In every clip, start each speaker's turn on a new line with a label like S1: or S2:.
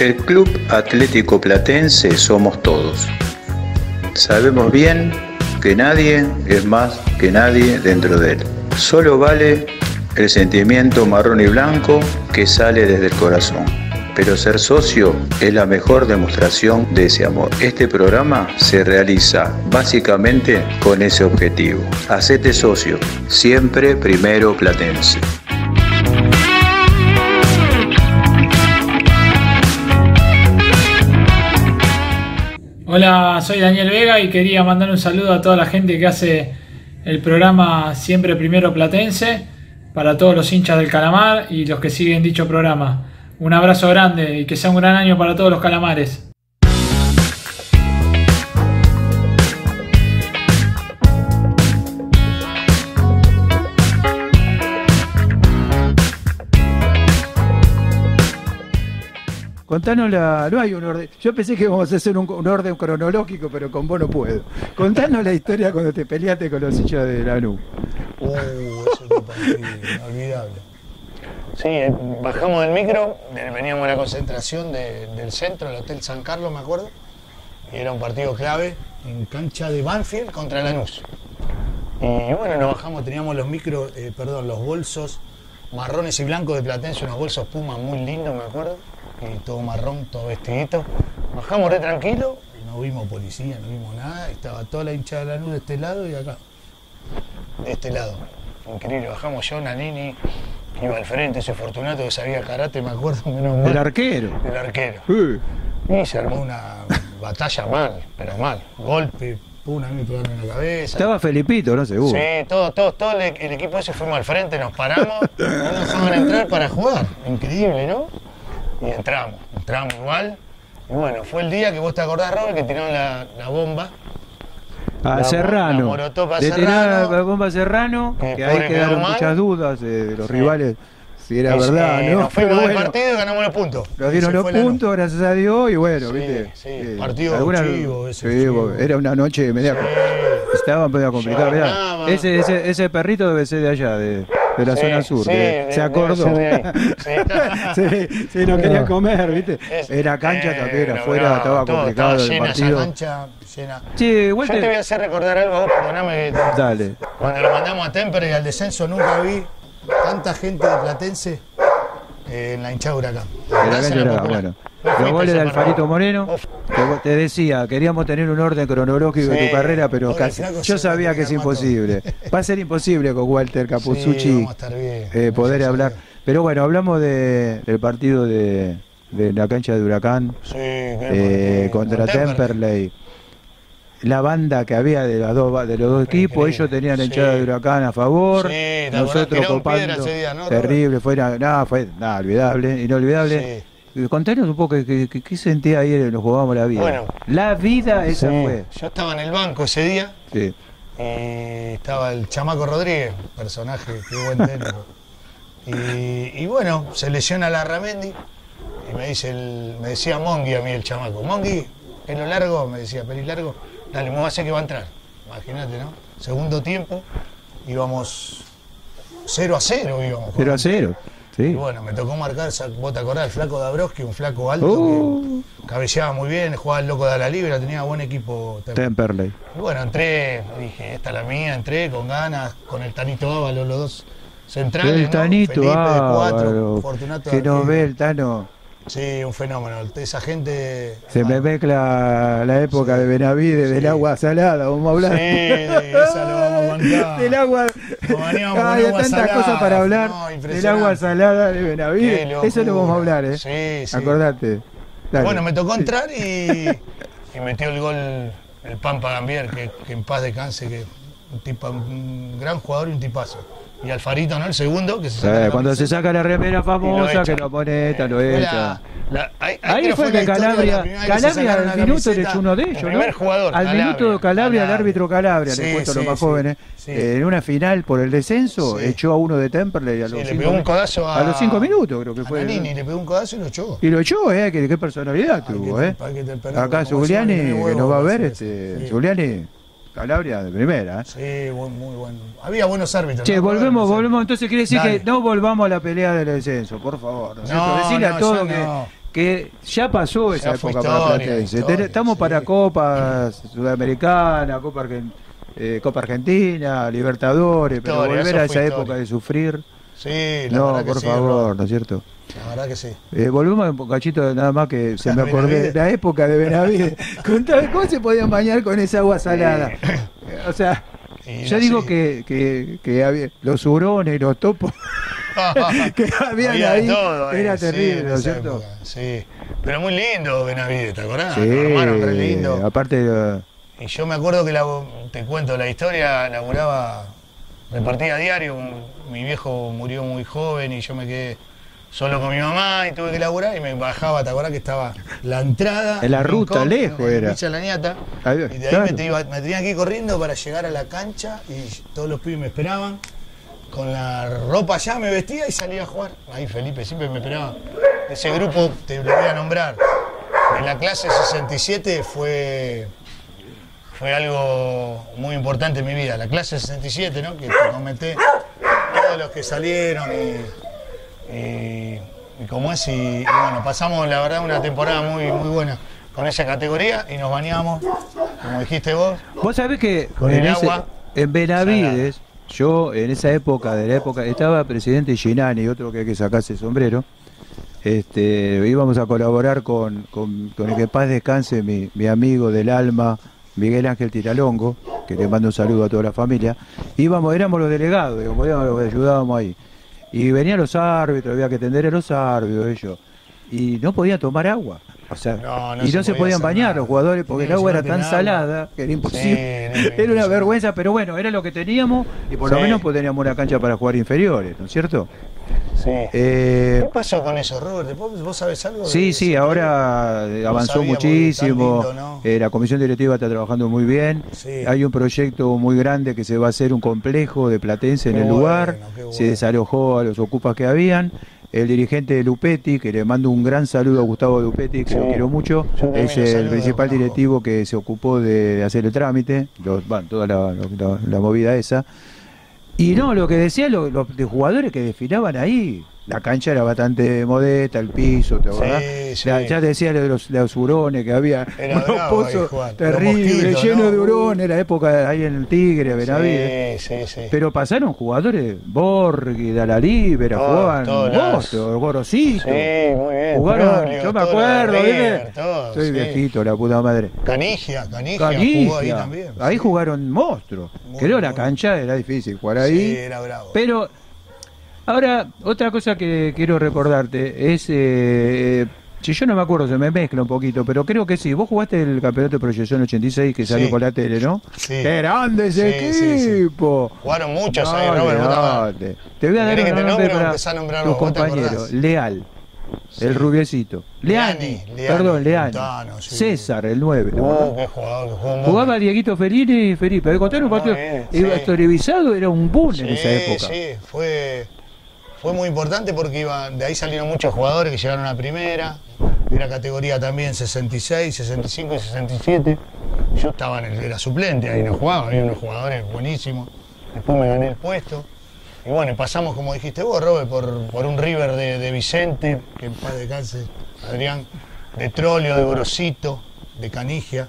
S1: El Club Atlético Platense somos todos. Sabemos bien que nadie es más que nadie dentro de él. Solo vale el sentimiento marrón y blanco que sale desde el corazón. Pero ser socio es la mejor demostración de ese amor. Este programa se realiza básicamente con ese objetivo. Hacete socio, siempre primero Platense.
S2: Hola, soy Daniel Vega y quería mandar un saludo a toda la gente que hace el programa Siempre Primero Platense, para todos los hinchas del Calamar y los que siguen dicho programa. Un abrazo grande y que sea un gran año para todos los calamares.
S3: Contanos no hay un orden. Yo pensé que íbamos a hacer un orden cronológico, pero con vos no puedo. Contanos la historia cuando te peleaste con los hinchas de Lanús.
S4: Eso fue partido inolvidable. Sí, bajamos del micro, veníamos a la concentración del centro, el Hotel San Carlos, me acuerdo, y era un partido clave en cancha de Banfield contra Lanús. Y bueno, nos bajamos, teníamos los los bolsos marrones y blancos de Platense, unos bolsos Puma muy lindos, me acuerdo, y todo marrón, todo vestidito. Bajamos re tranquilo, no vimos policía, no vimos nada, estaba toda la hinchada de Lanús de este lado y acá, de este lado. Increíble, bajamos yo, Nanini, iba al frente, ese Fortunato que sabía karate, me acuerdo, menos mal.
S3: El arquero.
S4: El arquero. Y se armó una batalla mal, pero mal. Golpe, a mí me pegaron en la cabeza.
S3: Estaba Felipito, ¿no? Seguro.
S4: Sí, todo el equipo ese fuimos al frente, nos paramos, no nos dejaban entrar para jugar. Increíble, ¿no? Y entramos igual. Y bueno, fue el día que vos te acordás, Robert, que tiraron la bomba.
S3: A Serrano.
S4: La Molotov a
S3: Serrano. La bomba a Serrano, que ahí quedaron muchas dudas de los rivales, si era verdad, ¿no?
S4: Nos fuimos del partido y ganamos los puntos.
S3: Nos dieron los puntos, gracias a Dios, y bueno, viste.
S4: Sí, partido chivo ese.
S3: Sí, era una noche media. Estaba medio complicado. Mirá, ese perrito debe ser de allá, de la zona sur, se acordó. Sí, no quería comer, viste. Era cancha también, afuera estaba complicado el partido.
S4: Llena.
S3: Sí,
S4: yo te voy a hacer recordar algo a vos, perdóname.
S3: Dale.
S4: Cuando lo mandamos a Temperley al descenso nunca vi tanta gente de Platense en la hinchada Huracán.
S3: Bueno. Los goles de Alfarito Moreno, te decía, queríamos tener un orden cronológico de tu carrera, pero casi. Yo sabía que es imposible. Va a ser imposible con Walter Capuzzucci poder hablar. Pero bueno, hablamos del partido de la cancha de Huracán contra Temperley. La banda que había de los dos equipos, ellos tenían la hinchada de Huracán a favor, nosotros copando, terrible, fue olvidable, inolvidable. Contanos un poco qué sentía ayer, nos jugábamos la vida. Bueno, la vida esa fue.
S4: Yo estaba en el banco ese día, estaba el Chamaco Rodríguez, personaje, qué buen técnico. Y bueno, se lesiona Larramendi y me decía Mongui a mí el Chamaco, Mongui, pelo largo, me decía, pelo largo. Dale, me va a hacer que va a entrar. Imagínate, ¿no? Segundo tiempo, íbamos 0-0. Íbamos
S3: 0-0, sí.
S4: Y bueno, me tocó marcar, vos te acordás, el flaco Dabrowski, un flaco alto que cabeceaba muy bien, jugaba el loco de la Libra, tenía buen equipo.
S3: Temperley.
S4: Y bueno, entré, dije, esta es la mía, entré con ganas, con el Tanito Ábalos, los dos centrales.
S3: El Tanito
S4: Felipe
S3: Ábalos,
S4: de 4, Fortunato
S3: que nos ve el Tano.
S4: Sí, un fenómeno. Esa gente.
S3: Se me mezcla la época de Benavides, del agua salada, vamos a hablar.
S4: Sí, esa lo vamos a bancar.
S3: Del agua. Hay tantas
S4: salada.
S3: cosas para hablar. Del agua salada de Benavides. Eso lo vamos a hablar, ¿eh?
S4: Sí.
S3: Acordate. Dale.
S4: Bueno, me tocó entrar y metió el gol el Pampa Gambier, que en paz descanse, que un gran jugador y un tipazo. Y Alfarito, ¿no? El segundo, que se saca
S3: cuando se saca la remera famosa, que lo pone lo echa. Ahí fue que Calabria al minuto le echó uno de ellos, ¿no?
S4: Jugador,
S3: al minuto Calabria, el árbitro Calabria, le cuento a los más jóvenes, en una final por el descenso, echó a uno de Temperley a los 5
S4: le pegó un codazo
S3: a los 5 minutos, creo que fue.
S4: Nanini le pegó un codazo y lo echó.
S3: Y lo echó, qué personalidad tuvo, Acá Zuliani, que nos va a ver, Zuliani. Calabria de primera.
S4: Sí, muy bueno. Había buenos árbitros.
S3: Che, volvemos. Entonces quiere decir que no volvamos a la pelea del descenso, por favor. Decirle a todos que ya pasó esa
S4: Ya fue
S3: época para
S4: historia,
S3: Platense.
S4: historia,
S3: Estamos
S4: sí.
S3: para Copas Sudamericana, Copa Argentina, Libertadores, pero
S4: Historia,
S3: volver
S4: eso
S3: a esa
S4: fue
S3: época
S4: historia.
S3: de sufrir.
S4: Sí, la
S3: No,
S4: verdad que
S3: por
S4: sí,
S3: favor,
S4: Rob.
S3: ¿no es cierto?
S4: La verdad que sí.
S3: Volvemos un cachito nada más que se me acordé
S4: Benavides.
S3: de la época de Benavides. Contame, ¿cómo se podían bañar con esa agua salada? O sea,
S4: Y
S3: yo
S4: no,
S3: digo
S4: sí.
S3: que había los hurones, los topos que habían
S4: Había de
S3: ahí,
S4: todo ahí,
S3: era
S4: sí,
S3: terrible,
S4: en
S3: ¿no es
S4: esa
S3: cierto?
S4: época, sí. Pero muy lindo Benavides, ¿te acordás?
S3: Sí,
S4: Nos armaron re lindo.
S3: aparte
S4: Y yo me acuerdo que te cuento la historia, laburaba, repartía diario, mi viejo murió muy joven y yo me quedé solo con mi mamá y tuve que laburar y me bajaba, ¿te acordás que estaba la entrada?
S3: En la ruta, lejos era.
S4: En La Ñata,
S3: Ahí,
S4: y de ahí
S3: claro.
S4: me tenía que ir corriendo para llegar a la cancha y todos los pibes me esperaban. Con la ropa ya me vestía y salía a jugar. Ahí Felipe siempre me esperaba. Ese grupo, te lo voy a nombrar, en la clase 67 fue algo muy importante en mi vida. La clase 67, ¿no? Que te comenté, todos los que salieron y como es, y bueno, pasamos la verdad una temporada muy buena con esa categoría y nos bañamos, como dijiste vos.
S3: Vos sabés que
S4: Con el agua
S3: en Benavides, yo en esa época, estaba presidente Ginani, otro que hay que sacarse el sombrero. Íbamos a colaborar con el que paz descanse mi amigo del alma, Miguel Ángel Tiralongo, que le mando un saludo a toda la familia. Éramos los delegados, digamos, los que ayudábamos ahí. Y venían los árbitros, había que atender a los árbitros, ellos. Y no podían tomar agua. O sea,
S4: No
S3: y no se podían bañar los jugadores porque el agua era tan salada que era imposible. Era una vergüenza, pero bueno, era lo que teníamos y por lo menos pues teníamos una cancha para jugar inferiores, ¿no es cierto?
S4: Sí. ¿Qué pasó con eso, Robert? ¿Vos sabés algo?
S3: Sí, ahora avanzó muchísimo.
S4: Tan lindo, ¿no?
S3: La comisión directiva está trabajando muy bien.
S4: Sí.
S3: Hay un proyecto muy grande que se va a hacer un complejo de Platense en el lugar.
S4: Qué bueno.
S3: Se desalojó a los ocupas que habían. El dirigente de Lupetti, que le mando un gran saludo a Gustavo Lupetti, que lo quiero mucho, es el principal directivo que se ocupó de hacer el trámite, toda la movida esa. Y no, lo que decía los de jugadores que desfilaban ahí, la cancha era bastante modesta, el piso, ¿te acordás?
S4: Sí.
S3: Ya te decía de los hurones, que había
S4: Era
S3: unos
S4: bravo ahí,
S3: pozos
S4: Juan.
S3: terribles,
S4: Los mosquitos,
S3: llenos
S4: ¿no?
S3: de hurones, era época ahí en el Tigre, Benavides.
S4: Sí.
S3: Pero pasaron jugadores, Borghi, Dalalibera, jugaban monstruos, Gorosito.
S4: Sí, muy bien.
S3: Jugaron,
S4: Trulio,
S3: yo me
S4: todo
S3: acuerdo,
S4: lo de
S3: ¿viste?
S4: River, todo,
S3: Soy
S4: sí.
S3: viejito, la puta madre.
S4: Canigia jugó ahí también.
S3: Ahí
S4: sí.
S3: jugaron monstruos.
S4: Muy
S3: Creo la
S4: bueno.
S3: cancha era difícil jugar ahí.
S4: Sí, era bravo.
S3: Pero ahora, otra cosa que quiero recordarte es, si yo no me acuerdo, se me mezcla un poquito, pero creo que sí. Vos jugaste el campeonato de proyección 86 que salió por la tele, ¿no?
S4: Sí.
S3: ¡Qué grande ese
S4: Sí.
S3: equipo!
S4: Jugaron muchos ahí,
S3: Dale,
S4: Robert.
S3: dale. Te voy a dar
S4: ¿Querés que
S3: un
S4: te
S3: nombre
S4: nombre o
S3: para
S4: empezá a nombrar
S3: tus
S4: vos? ¿Vos te
S3: compañeros.
S4: acordás?
S3: Leal, el rubiecito. Leani, Leani.
S4: Montano, sí.
S3: César, el 9.
S4: Qué jugador que jugó.
S3: Jugaba Dieguito Fellini y Felipe. De contar un partido.
S4: bien,
S3: Iba
S4: sí.
S3: televisado, era un boom en esa época.
S4: Sí, fue muy importante porque de ahí salieron muchos jugadores que llegaron a primera. Era categoría también 66, 65 y 67. Yo era suplente, ahí no jugaba, había unos jugadores buenísimos. Después me gané el puesto. Y bueno, pasamos, como dijiste vos, Robert, por un River de Vicente, que en paz descanse, Adrián, de Trolio, de Gorosito, de Canigia.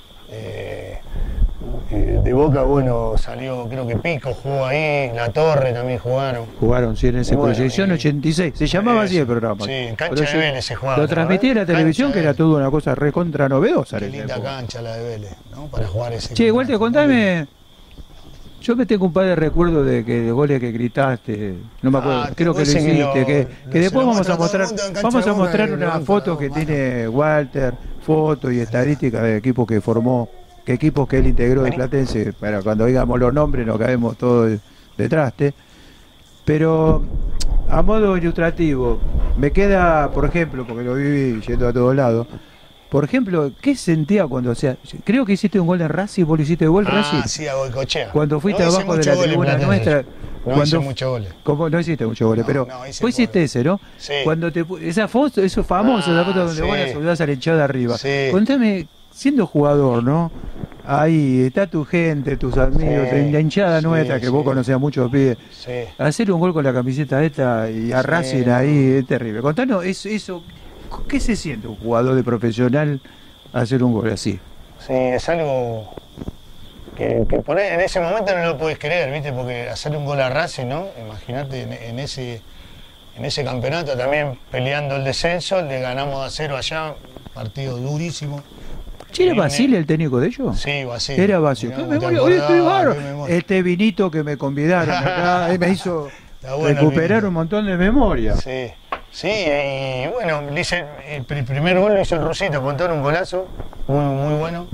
S4: De Boca, bueno, salió, creo que Pico jugó ahí, La Torre también jugaron.
S3: Jugaron, sí, en esa
S4: Bueno,
S3: proyección 86. Se llamaba así el programa.
S4: Sí, en cancha
S3: Pero
S4: de
S3: yo
S4: Vélez se jugaba.
S3: Lo transmitía en la televisión,
S4: Cancha
S3: que
S4: de
S3: era
S4: Vélez.
S3: toda una cosa recontra novedosa.
S4: Qué
S3: en esa
S4: linda
S3: época.
S4: cancha la de Vélez, ¿no? Para jugar ese.
S3: Che, igual te
S4: campeonato.
S3: contame. Yo me tengo un par de recuerdos de goles que gritaste. No me acuerdo, creo que lo
S4: ese que
S3: hiciste.
S4: lo-
S3: Que
S4: se
S3: después
S4: lo
S3: vamos a
S4: muestra todo
S3: mostrar.
S4: el mundo en cancha
S3: Vamos
S4: de
S3: a
S4: Boca
S3: mostrar
S4: y
S3: una
S4: levanta
S3: foto
S4: la
S3: que
S4: mano.
S3: tiene Walter, fotos y estadísticas de equipos que formó, que equipos que él integró de Platense. Para cuando digamos los nombres nos caemos todos de traste. Pero a modo ilustrativo, me queda, por ejemplo, porque lo viví yendo a todos lados. Por ejemplo, ¿qué sentía cuando, creo que hiciste un gol en Racing, vos lo hiciste gol Racing?
S4: Sí, a Goicoechea.
S3: Cuando fuiste
S4: No hice
S3: abajo de
S4: muchos
S3: la
S4: goles,
S3: tribuna
S4: Platense.
S3: nuestra,
S4: No hice muchos goles.
S3: como no hiciste muchos goles,
S4: No,
S3: pero
S4: no, hice
S3: vos hiciste
S4: goles.
S3: ese, ¿no?
S4: Sí.
S3: Cuando esa foto, eso famoso, la foto donde
S4: sí.
S3: vos la saludás a la hinchada arriba.
S4: Sí.
S3: Contame, siendo jugador, ¿no? Ahí está tu gente, tus amigos,
S4: Sí,
S3: la hinchada
S4: sí,
S3: nuestra, que
S4: sí.
S3: vos conocés a muchos pibes.
S4: Sí.
S3: Hacer un gol con la camiseta esta y a
S4: Sí,
S3: Racing
S4: no.
S3: ahí es terrible. Contanos eso, ¿Qué se siente un jugador de profesional hacer un gol así?
S4: Sí, es algo que por ahí, en ese momento no lo podés creer, ¿viste? Porque hacer un gol a Racing, ¿no? Imagínate en ese campeonato también peleando el descenso, le ganamos 2-0 allá, partido durísimo.
S3: ¿Era Basile el técnico de ellos?
S4: Sí, Basile.
S3: Era Basile. Este vinito que me convidaron acá me hizo recuperar un montón de memoria.
S4: Sí, sí, y bueno, el primer gol lo hizo el Rusito, contó un golazo, muy bueno.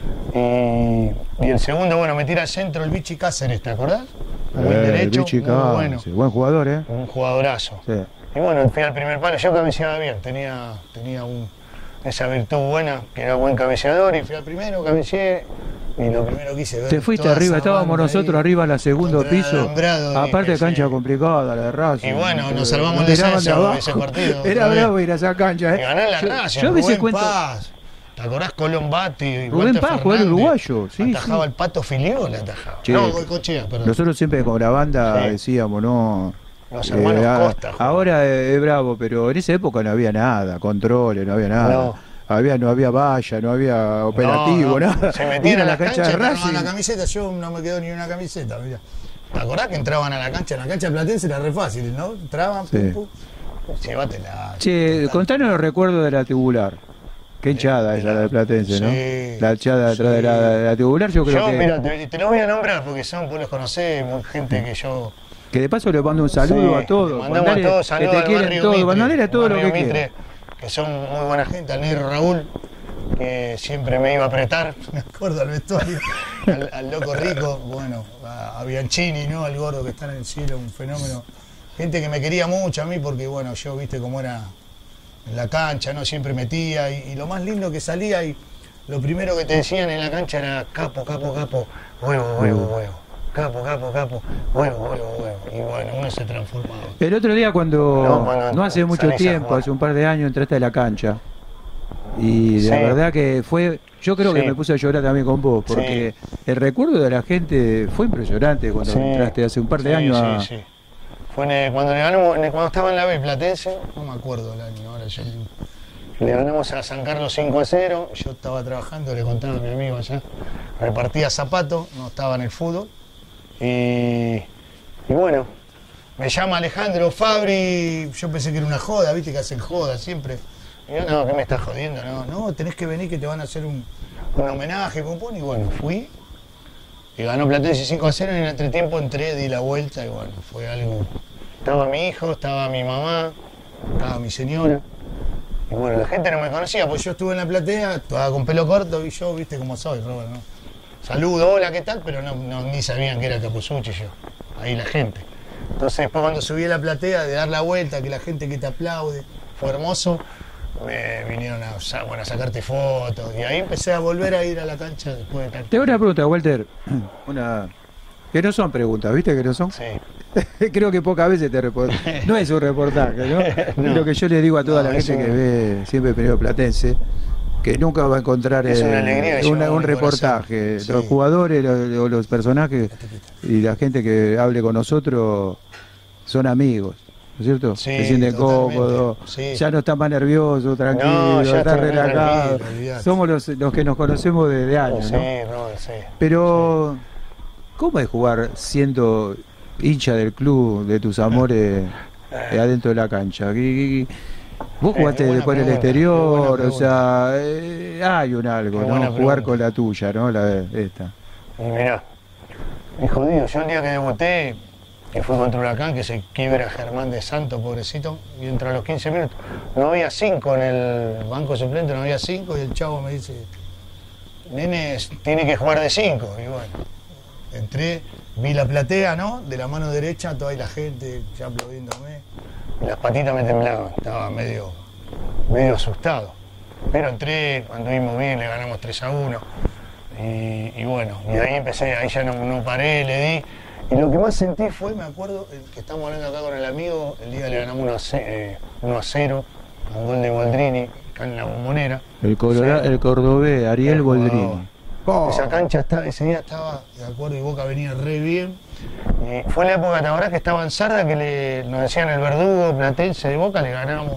S4: Y el segundo, bueno, me tira al centro el Vichy Cáceres, ¿te acordás? Muy derecho,
S3: Vichy
S4: muy bueno.
S3: Sí, buen jugador, ¿eh?
S4: Un jugadorazo.
S3: Sí.
S4: Y bueno, fui al primer palo, yo cabeceaba bien, tenía esa virtud buena, que era buen cabeceador, y fui al primero, cabeceé, y lo primero que hice...
S3: Te fuiste arriba, estábamos nosotros arriba en el segundo piso, aparte de cancha complicada, la de Racing.
S4: Y bueno, nos salvamos el descenso de ese partido.
S3: Era bravo ir a esa cancha, ¿eh?
S4: Y ganar la Racing,
S3: yo a veces
S4: Rubén Paz. ¿Te acordás Colón Bati?
S3: Rubén Paz, jugador uruguayo, sí.
S4: Atajaba el Pato Filio, le atajaba.
S3: Che,
S4: no, Goicoechea, perdón.
S3: Nosotros siempre con la banda decíamos, no...
S4: Los hermanos Costa.
S3: Ahora es bravo, pero en esa época no había nada, controles, no había nada. No había valla, no había operativo, nada.
S4: Se metían a la cancha
S3: de Racing.
S4: La camiseta, yo no me quedo ni una camiseta, mirá. ¿Te acordás que entraban a la cancha? En la cancha Platense era re fácil, ¿no? Entraban, pum. Llévatela.
S3: Che, contanos los recuerdos de la tubular. Qué hinchada esa la de Platense, ¿no?
S4: Sí,
S3: la hinchada detrás de la tubular, yo creo que...
S4: Mira, te lo voy a nombrar porque vos los conocés, gente que yo...
S3: Que de paso le mando un saludo a todos.
S4: Mandamos a todos,
S3: que te quieren todos, mandale a todos lo que quieran.
S4: Que son muy buena gente, al negro Raúl, que siempre me iba a apretar, me acuerdo al vestuario, al loco Rico, bueno, a Bianchini, ¿no? Al gordo que está en el cielo, un fenómeno. Gente que me quería mucho a mí porque, bueno, yo, viste cómo era en la cancha, ¿no? Siempre metía y lo más lindo que salía y lo primero que te decían en la cancha era capo, huevo. Capo, huevo. Y bueno, uno se transformaba.
S3: El otro día cuando, no hace mucho tiempo, hace un par de años, entraste a la cancha. Y la verdad que fue, yo creo que me puse a llorar también con vos, porque el recuerdo de la gente fue impresionante cuando entraste hace un par de años.
S4: Sí. Fue cuando estaba en la B Platense, no me acuerdo el año, ahora ya le ganamos a San Carlos 5-0, yo estaba trabajando, le contaba a mi amigo allá, repartía zapatos, no estaba en el fútbol. Y bueno, me llama Alejandro Fabri, yo pensé que era una joda, viste que hacen joda siempre. Y yo, no, ¿qué me estás jodiendo? No, tenés que venir que te van a hacer un homenaje, y bueno, fui. Y ganó Platense 5-0 y en el entretiempo entré, di la vuelta y bueno, fue algo... Estaba mi hijo, estaba mi mamá, estaba mi señora. Y bueno, la gente no me conocía, pues yo estuve en la platea, estaba con pelo corto y yo, viste cómo soy, Robert, ¿no? Saludo, hola, ¿qué tal? Pero ni sabían que era Capuzzucci yo, ahí la gente. Entonces después cuando subí a la platea, de dar la vuelta, que la gente que te aplaude, fue hermoso, me vinieron a sacarte fotos y ahí empecé a volver a ir a la cancha después de tanto.
S3: Te hago una pregunta, Walter, que no son preguntas, ¿viste que no son?
S4: Sí.
S3: Creo que pocas veces te respondo. No es un reportaje, ¿no? Lo que yo le digo a toda la gente que ve siempre Periodo Platense, que nunca va a encontrar un reportaje. Sí. Los jugadores, los personajes y la gente que hable con nosotros son amigos, ¿no es cierto?
S4: Sí,
S3: se sienten cómodos, ya no están más nerviosos, tranquilos, están relajados. Somos los que nos conocemos desde años, ¿no?
S4: Sí.
S3: Pero, ¿cómo es jugar siendo hincha del club, de tus amores, adentro de la cancha? Vos jugaste después en el exterior, o sea, hay un algo, ¿no? Jugar con la tuya, ¿no? Esta.
S4: Y mirá, es jodido. Yo el día que debuté, que fue contra Huracán, que se quiebra Germán de Santos, pobrecito, y entra a los 15 minutos. No había 5 en el banco suplente, no había 5, y el chavo me dice, nene, tiene que jugar de 5. Y bueno, entré, vi la platea, ¿no? De la mano derecha, toda ahí la gente ya aplaudiéndome. Las patitas me temblaban, estaba medio asustado. Pero entré, anduvimos bien, le ganamos 3-1. Y bueno, y de ahí empecé, ahí ya no paré, le di. Y lo que más sentí fue, me acuerdo, que estamos hablando acá con el amigo, el día que le ganamos 1-0, un gol de Boldrini, acá en la Bombonera.
S3: El cordobés, Ariel Boldrini.
S4: Esa cancha ese día estaba, de acuerdo, y Boca venía re bien. Fue la época, ¿te acordás que estaba en Sarda, que nos decían el verdugo Platense de Boca, le ganamos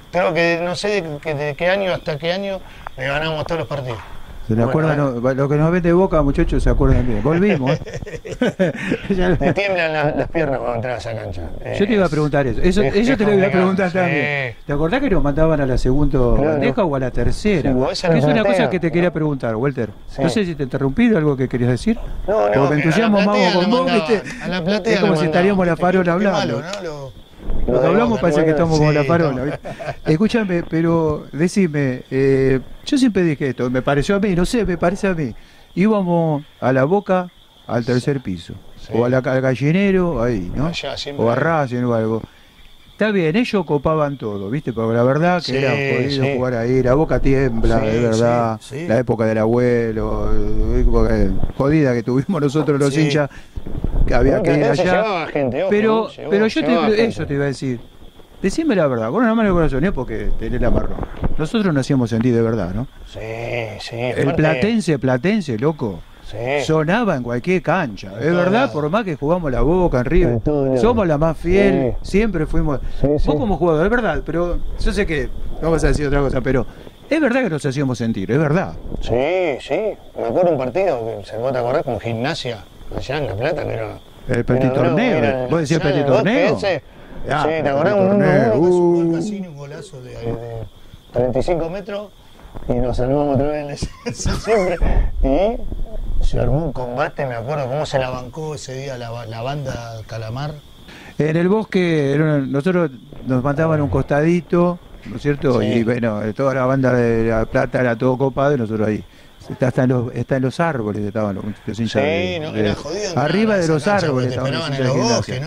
S4: Creo que no sé de qué año hasta qué año le ganamos todos los partidos.
S3: ¿Se acuerdan? No, lo que nos ven de Boca, muchachos, se acuerdan bien. Volvimos.
S4: Me tiemblan las piernas cuando entras a esa cancha.
S3: Yo te iba a preguntar eso te lo iba a preguntar también. ¿Te acordás que nos mandaban a la segunda bandeja o a la tercera?
S4: Sí,
S3: es una cosa que te quería preguntar, Walter. Sí. No sé si te interrumpí, algo que querías decir.
S4: No,
S3: porque me entusiasmo más con vos, ¿viste?
S4: A la platea
S3: es como si estaríamos la farola hablando. Lo que hablamos parece que estamos como la farola. Escúchame, pero decime, yo siempre dije esto, me pareció a mí, no sé, me parece a mí. Íbamos a la Boca al tercer piso, o al gallinero, ahí, ¿no? O a Racing o algo. Está bien, ellos copaban todo, ¿viste? Porque la verdad que era jodido jugar ahí, la Boca tiembla, de verdad, la época del abuelo, jodida que tuvimos nosotros los hinchas, que había que ir allá.
S4: Gente, ojo,
S3: pero yo eso te iba a decir. Decime la verdad, con una mano en el corazón, es porque tenés la marrón. Nosotros no hacíamos sentir de verdad, ¿no?
S4: Sí.
S3: El Platense, loco. Sí. Sonaba en cualquier cancha, es verdad, lados. Por más que jugamos la Boca en River, somos la más fiel, siempre fuimos. Vos como jugador, es verdad, pero yo sé que no vas a decir otra cosa, pero es verdad que nos hacíamos sentir, es verdad.
S4: Sí, me acuerdo un partido que se me te acordar con Gimnasia, allá en La Plata, que era.
S3: El Petit Torneo, ¿vos decís el Petit Torneo?
S4: Sí, ¿te acordás? Un golazo de 35 metros y nos salvamos otra vez siempre. Y se armó un combate, me acuerdo cómo se la bancó ese día la banda Calamar.
S3: En el bosque, nosotros nos mandaban un costadito, ¿no es cierto? Y bueno, toda la banda de La Plata era todo copado y nosotros ahí. Está en los árboles, estaban los hinchas.
S4: Era jodido.
S3: Arriba de los árboles
S4: estaban los hinchas de Gimnasia.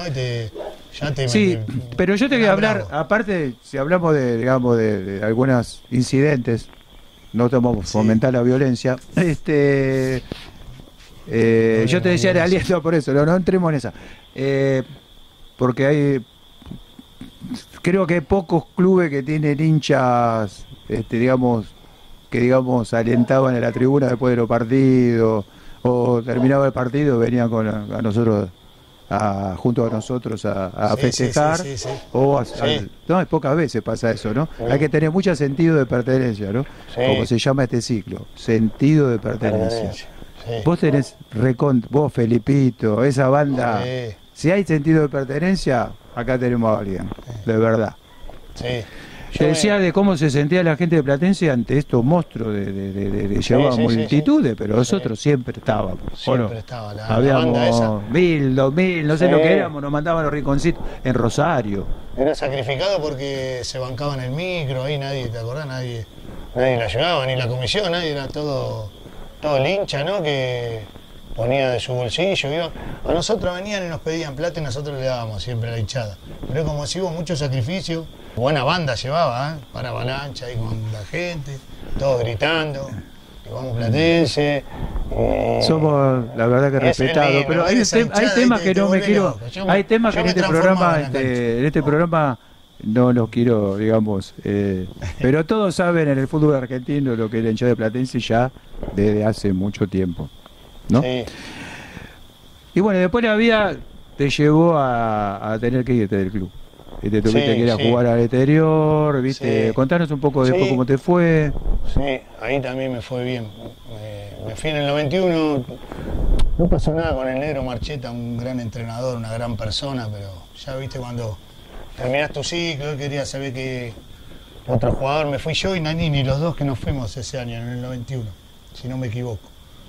S3: Pero yo te quería hablar, aparte, si hablamos de algunos incidentes, no tomamos fomentar la violencia, yo te decía, era aliento por eso, no entremos en esa. Porque creo que hay pocos clubes que tienen hinchas, que alentaban a la tribuna después de los partidos, o terminaba el partido, venían a nosotros, junto a nosotros a festejar, no, pocas veces pasa eso, ¿no? Hay que tener mucho sentido de pertenencia, ¿no? Como se llama este ciclo, sentido de pertenencia. Vos tenés vos, Felipito, esa banda, si hay sentido de pertenencia, acá tenemos a alguien, de verdad. Te decía de cómo se sentía la gente de Platense ante estos monstruos de llevar multitudes, pero nosotros siempre estábamos.
S4: Siempre estaba la
S3: habíamos
S4: banda esa.
S3: 1000, 2000, no sé lo que éramos, nos mandaban los rinconcitos en Rosario.
S4: Era sacrificado porque se bancaban el micro, ahí nadie, ¿te acordás? Nadie la llevaba, ni la comisión, nadie, era todo el hincha, ¿no? Que ponía de su bolsillo, iba. A nosotros venían y nos pedían plata y nosotros le dábamos siempre a la hinchada. Pero como si hubo mucho sacrificio, buena banda llevaba, para avalancha ahí con la gente, todos gritando, que vamos Platense.
S3: Somos, la verdad que respetados, pero hay temas que no me quiero, hay temas que en este programa no los quiero, digamos, pero todos saben en el fútbol argentino lo que es la hinchada de Platense ya desde hace mucho tiempo, ¿no? Sí. Y bueno, después la vida te llevó a tener que irte del club. Y te tuviste que ir a jugar al exterior, ¿viste? Contanos un poco después cómo te fue.
S4: Sí, ahí también me fue bien. Me fui en el 91, no pasó nada con el negro Marcheta, un gran entrenador, una gran persona, pero ya viste cuando terminás tu ciclo, él quería saber que otro jugador, me fui yo y Nanini, los dos que nos fuimos ese año, en el 91, si no me equivoco.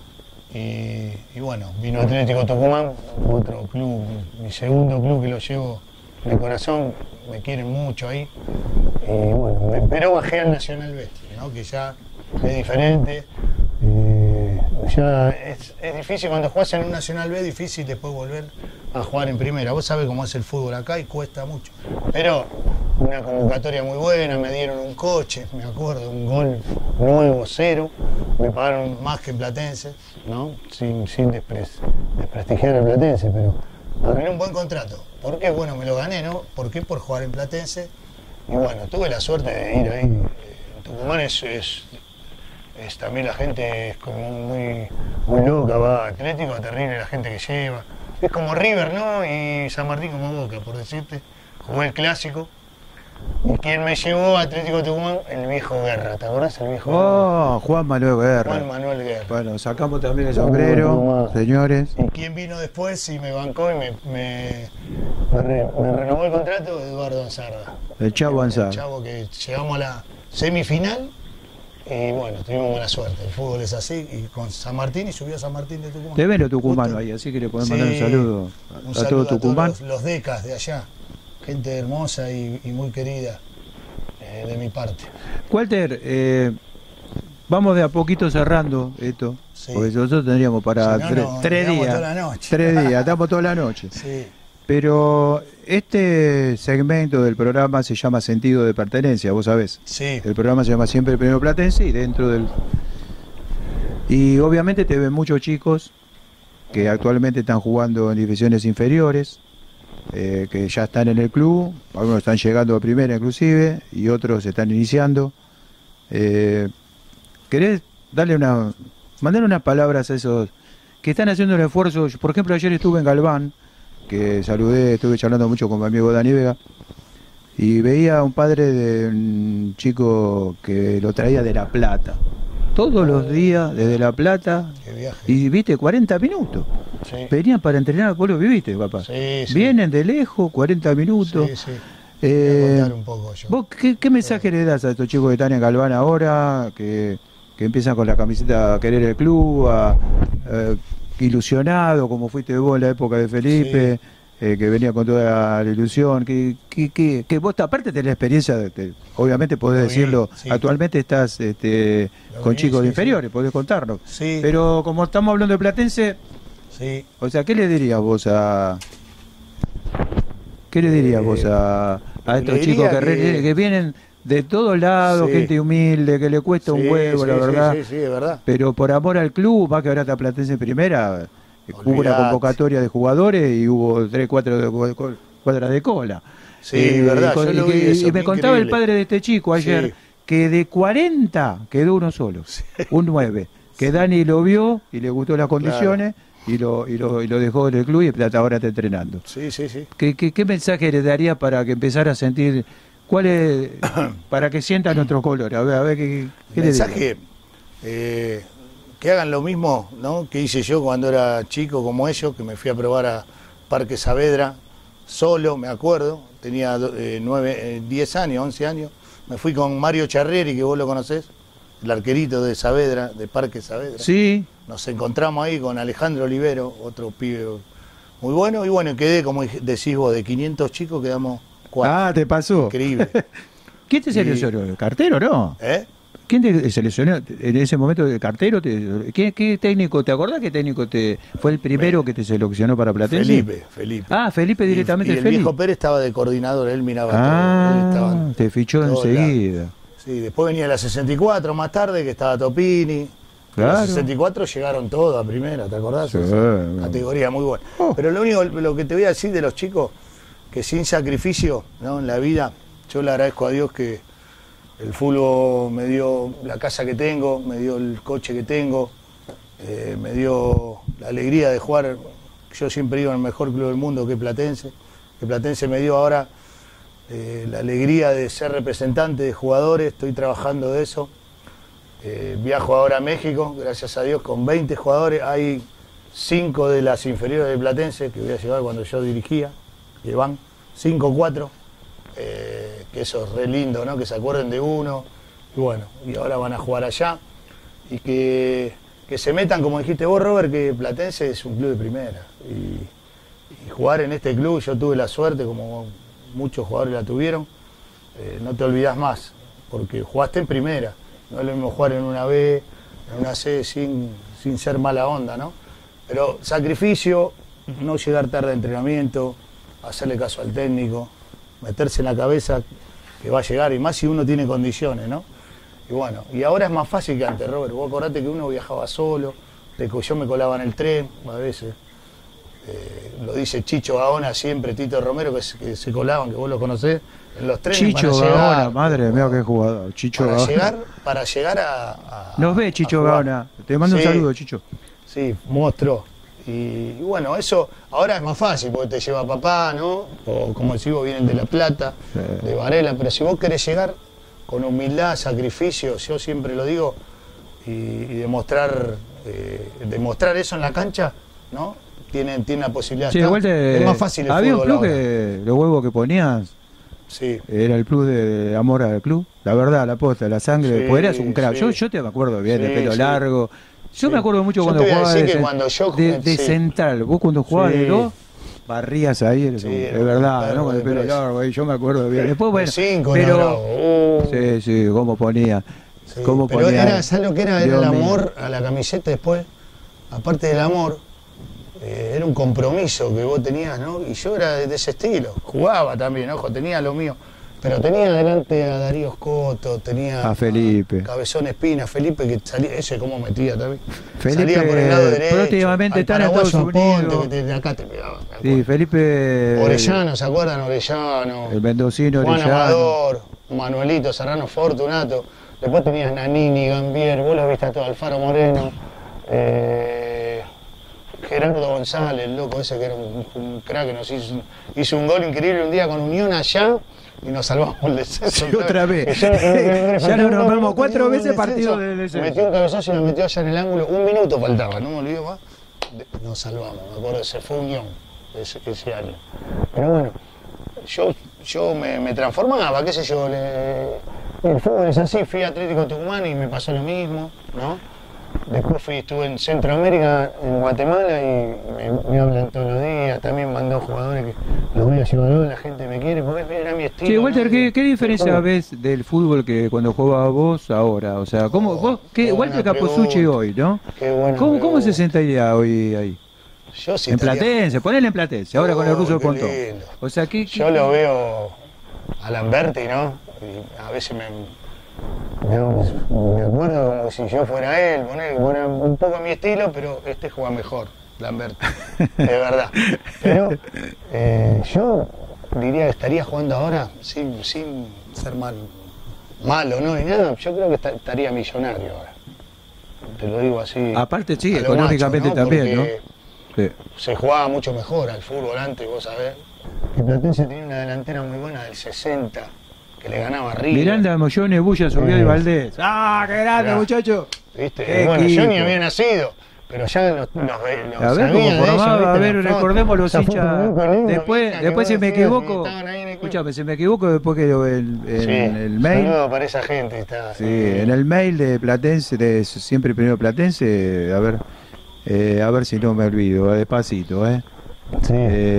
S4: Y bueno, vino Atlético Tucumán, otro club, mi segundo club que lo llevo de corazón, me quieren mucho ahí. Y bueno, pero bajé al Nacional B, ¿no? Que ya es diferente. Ya es difícil cuando jugás en un Nacional B, es difícil después volver a jugar en primera. Vos sabés cómo es el fútbol acá y cuesta mucho. Pero una convocatoria muy buena, me dieron un coche, me acuerdo, un gol nuevo, 0. Me pagaron más que en Platense, ¿no? Sin desprestigiar al Platense, pero gané un buen contrato. ¿Por qué? Bueno, me lo gané, ¿no? ¿Por qué? Por jugar en Platense. Y bueno, tuve la suerte de ir ahí. En Tucumán es también la gente es como muy loca, va, Atlético, terrible la gente que lleva. Es como River, ¿no? Y San Martín como Boca, por decirte. Jugué el clásico Y quien me llevó a Atlético Tucumán, el viejo Guerra, ¿te acordás? El viejo
S3: Oh, Juan Manuel Guerra.
S4: Juan Manuel Guerra.
S3: Bueno, sacamos también el sombrero, señores.
S4: ¿Y quién vino después y me bancó y me renovó el contrato? Eduardo Ansarda.
S3: El Chavo Ansarda.
S4: El Chavo, que llegamos a la semifinal y bueno, tuvimos buena suerte. El fútbol es así, y con San Martín, y subió a San Martín de Tucumán.
S3: Te ven los tucumanos ahí, así que le podemos mandar un saludo a todo Tucumán.
S4: A todos los decas de allá. Gente hermosa y muy querida de mi parte.
S3: Walter, vamos de a poquito cerrando esto, sí, porque nosotros tendríamos para
S4: si no,
S3: 3 días.
S4: Toda la noche.
S3: 3 días, estamos toda la noche.
S4: Sí.
S3: Pero este segmento del programa se llama Sentido de Pertenencia, vos sabés.
S4: Sí.
S3: El programa se llama Siempre Primero Platense y dentro del... Y obviamente te ven muchos chicos que actualmente están jugando en divisiones inferiores, que ya están en el club, algunos están llegando a primera inclusive y otros están iniciando. ¿Querés mandar unas palabras a esos que están haciendo el esfuerzo? Por ejemplo, ayer estuve en Galván, que saludé, estuve charlando mucho con mi amigo Dani Vega, y veía a un padre de un chico que lo traía de La Plata, todos los días desde La Plata, y viste, 40 minutos. Sí. Venían para entrenar, vos lo viviste, papá.
S4: Sí, sí.
S3: Vienen de lejos, 40 minutos.
S4: Sí, sí. Voy a contar un poco yo.
S3: ¿Vos qué mensaje le das a estos chicos que están en Galván ahora, que empiezan con la camiseta a querer el club, ilusionado, como fuiste vos en la época de Felipe, sí, que venía con toda la ilusión, que vos aparte tenés la experiencia, obviamente podés decirlo, sí, actualmente estás con chicos de inferiores, podés contarlo,
S4: sí,
S3: pero como estamos hablando de Platense,
S4: sí,
S3: o sea, ¿qué le dirías vos a estos chicos que vienen de todos lados, sí, gente humilde, que le cuesta un huevo, la verdad?
S4: Sí, es verdad.
S3: Pero por amor al club, más que ahora está Platense en primera, hubo una convocatoria de jugadores y hubo 3, 4 cuadras de cola.
S4: Sí, verdad.
S3: Y me contaba el padre de este chico ayer, sí, que de 40 quedó uno solo, sí, un 9, que Dani lo vio y le gustó las condiciones. Claro. Y lo dejó en el club y ahora está entrenando.
S4: Sí, sí, sí.
S3: ¿Qué mensaje le daría para que empezara a sentir, para que sientan nuestro color? A ver ¿qué
S4: mensaje, que hagan lo mismo, ¿no?, que hice yo cuando era chico como ellos, que me fui a probar a Parque Saavedra, solo, me acuerdo, tenía 10 años, 11 años, me fui con Mario Charrieri, que vos lo conocés, el arquerito de Saavedra, de Parque Saavedra.
S3: Sí.
S4: Nos encontramos ahí con Alejandro Olivero, otro pibe muy bueno, y bueno, quedé, como decís vos, de 500 chicos quedamos 4.
S3: Ah, te pasó.
S4: Increíble.
S3: ¿Quién te seleccionó? ¿El cartero, no? ¿Quién te seleccionó en ese momento el cartero? ¿Qué técnico, te acordás qué técnico fue el primero que te seleccionó para Platense?
S4: Felipe.
S3: Ah, Felipe directamente.
S4: Y el viejo Pérez estaba de coordinador, él miraba todo. Él
S3: te fichó enseguida.
S4: Sí, después venía la 64 más tarde, que estaba Topini. Claro. Los 64 llegaron todos a primera, ¿te acordás?
S3: Sí,
S4: categoría muy buena. Pero lo que te voy a decir de los chicos, que sin sacrificio, ¿no?, en la vida, yo le agradezco a Dios que el fútbol me dio la casa que tengo, me dio el coche que tengo, me dio la alegría de jugar. Yo siempre iba al mejor club del mundo, que Platense. Que Platense me dio ahora la alegría de ser representante de jugadores, estoy trabajando de eso. Viajo ahora a México, gracias a Dios, con 20 jugadores. Hay 5 de las inferiores de Platense que voy a llevar cuando yo dirigía, y van 5 o 4, que eso es re lindo, ¿no?, que se acuerden de uno, y bueno, y ahora van a jugar allá, y que se metan, como dijiste vos, Robert, que Platense es un club de primera, y jugar en este club, yo tuve la suerte, como muchos jugadores la tuvieron, no te olvidás más, porque jugaste en primera. No es lo mismo jugar en una B, en una C, sin ser mala onda, ¿no? Pero sacrificio, no llegar tarde a entrenamiento, hacerle caso al técnico, meterse en la cabeza que va a llegar, y más si uno tiene condiciones, ¿no? Y bueno, y ahora es más fácil que antes, Robert. Vos acordate que uno viajaba solo, yo me colaba en el tren a veces. Lo dice Chicho Gaona siempre, Tito Romero, que se colaban, que vos lo conocés, en los trenes.
S3: Chicho
S4: para
S3: Gaona,
S4: llegar,
S3: madre mía, qué jugador. Chicho
S4: para llegar a
S3: nos ve Chicho Gaona, te mando un saludo, Chicho.
S4: Sí, monstruo. Y bueno, eso ahora es más fácil porque te lleva papá, ¿no? O como decís vos, vienen de La Plata, de Varela, pero si vos querés llegar con humildad, sacrificio, yo siempre lo digo, y demostrar eso en la cancha, ¿no? Tiene la posibilidad.
S3: Sí, igual es
S4: más fácil el
S3: había
S4: fútbol
S3: un plus
S4: ahora.
S3: que los huevos que ponías
S4: Sí.
S3: era el plus de amor al club, la verdad, la posta, la sangre,
S4: Sí,
S3: pues eras un crack.
S4: sí.
S3: Yo te me acuerdo bien, de
S4: Sí,
S3: pelo
S4: sí.
S3: largo. Yo me acuerdo mucho
S4: Yo
S3: cuando
S4: te voy a
S3: jugabas
S4: decir que cuando yo-
S3: de
S4: sí.
S3: central. Vos cuando jugabas
S4: Sí.
S3: de dos, barrías ahí,
S4: Sí,
S3: es
S4: era un
S3: verdad,
S4: perro
S3: ¿no? Con el
S4: de
S3: pelo
S4: preso.
S3: largo, ahí, yo me acuerdo bien. Después, bueno,
S4: Cinco,
S3: pero... Sí, sí, cómo ponía.
S4: Sí,
S3: Cómo
S4: pero
S3: ponía.
S4: ¿sabes lo que era? Era
S3: Dios
S4: el
S3: mío.
S4: amor a la camiseta después. Aparte del amor, era un compromiso que vos tenías, ¿no? Y yo era de ese estilo. Jugaba también, ojo, tenía lo mío. Pero tenía delante a Darío Scotto, tenía
S3: A Felipe.
S4: Cabezón Espina, Felipe que salía, ese cómo metía también.
S3: Felipe,
S4: salía por el lado derecho.
S3: próximamente
S4: al
S3: está en
S4: paraguayo
S3: Estados
S4: Aponte,
S3: Unidos.
S4: que de acá te pegaba. me
S3: Sí,
S4: acuerdo.
S3: Felipe.
S4: Orellano, ¿se acuerdan? Orellano.
S3: El mendocino
S4: Juan
S3: Orellano.
S4: Amador, Manuelito Serrano Fortunato. Después tenías Nanini, Gambier, vos los viste a todos, Alfaro Moreno. Gerardo González, el loco ese que era un crack que nos hizo un gol increíble un día con Unión allá y nos salvamos el descenso.
S3: Sí, otra vez.
S4: Que
S3: Ya nos nombramos 4 veces
S4: descenso,
S3: partido del descenso.
S4: Metió un cabezazo y lo metió allá en el ángulo. Un minuto faltaba, no me olvido más. Nos salvamos, me acuerdo, se fue Unión ese año. Pero bueno, yo me transformaba, qué sé yo. El fútbol es así, fui a Atlético Tucumán y me pasó lo mismo, ¿no? Después estuve en Centroamérica, en Guatemala, y me hablan todos los días. También mandó jugadores que los voy a llevar, la gente me quiere, porque era mi estilo.
S3: Sí, Walter,
S4: ¿no?
S3: ¿qué diferencia
S4: ¿Cómo?
S3: ves del fútbol que cuando jugabas vos ahora? O sea, ¿cómo vos,
S4: qué
S3: Walter
S4: buena
S3: Capozzucci
S4: pregunta.
S3: hoy, ¿no?
S4: Qué buena
S3: ¿Cómo se
S4: pregunta.
S3: sentiría hoy ahí?
S4: Yo sí
S3: En
S4: estaría-
S3: Platense, ponele en Platense, ahora con el ruso
S4: qué
S3: Pontón.
S4: lindo.
S3: O sea,
S4: Yo lo veo a Lamberti, ¿no? Y a veces me acuerdo como si yo fuera él, era un poco mi estilo, pero este juega mejor, Lamberti, de verdad. Pero yo diría que estaría jugando ahora sin ser malo, ¿no? Y nada, yo creo que estaría millonario ahora. Te lo digo así.
S3: Aparte, sí,
S4: a lo
S3: económicamente
S4: macho, ¿no?
S3: también,
S4: Porque
S3: ¿no? Sí.
S4: se jugaba mucho mejor al fútbol antes, vos sabés. El Platense tenía una delantera muy buena del 60, que le ganaba a River.
S3: Miranda, Moyone, Bulla, Sobiel y Valdés. ¡Ah, qué grande,
S4: Mirá.
S3: muchacho!
S4: ¿Viste?
S3: Qué
S4: Bueno, yo ni
S3: equipo.
S4: había nacido, pero ya los
S3: A ver cómo
S4: sabía de ellos,
S3: formaba, a
S4: ¿viste?
S3: ver,
S4: La foto,
S3: recordemos los
S4: esa foto
S3: hinchas.
S4: con Nico,
S3: Después,
S4: Mica, que
S3: después si
S4: vos
S3: me
S4: decías que
S3: equivoco,
S4: estaban ahí en el club.
S3: escúchame, si me equivoco, después que
S4: Sí,
S3: el mail.
S4: saludo para esa gente. Está,
S3: Sí, en el mail de Platense, de siempre primero Platense, a ver si no me olvido, despacito,
S4: Sí.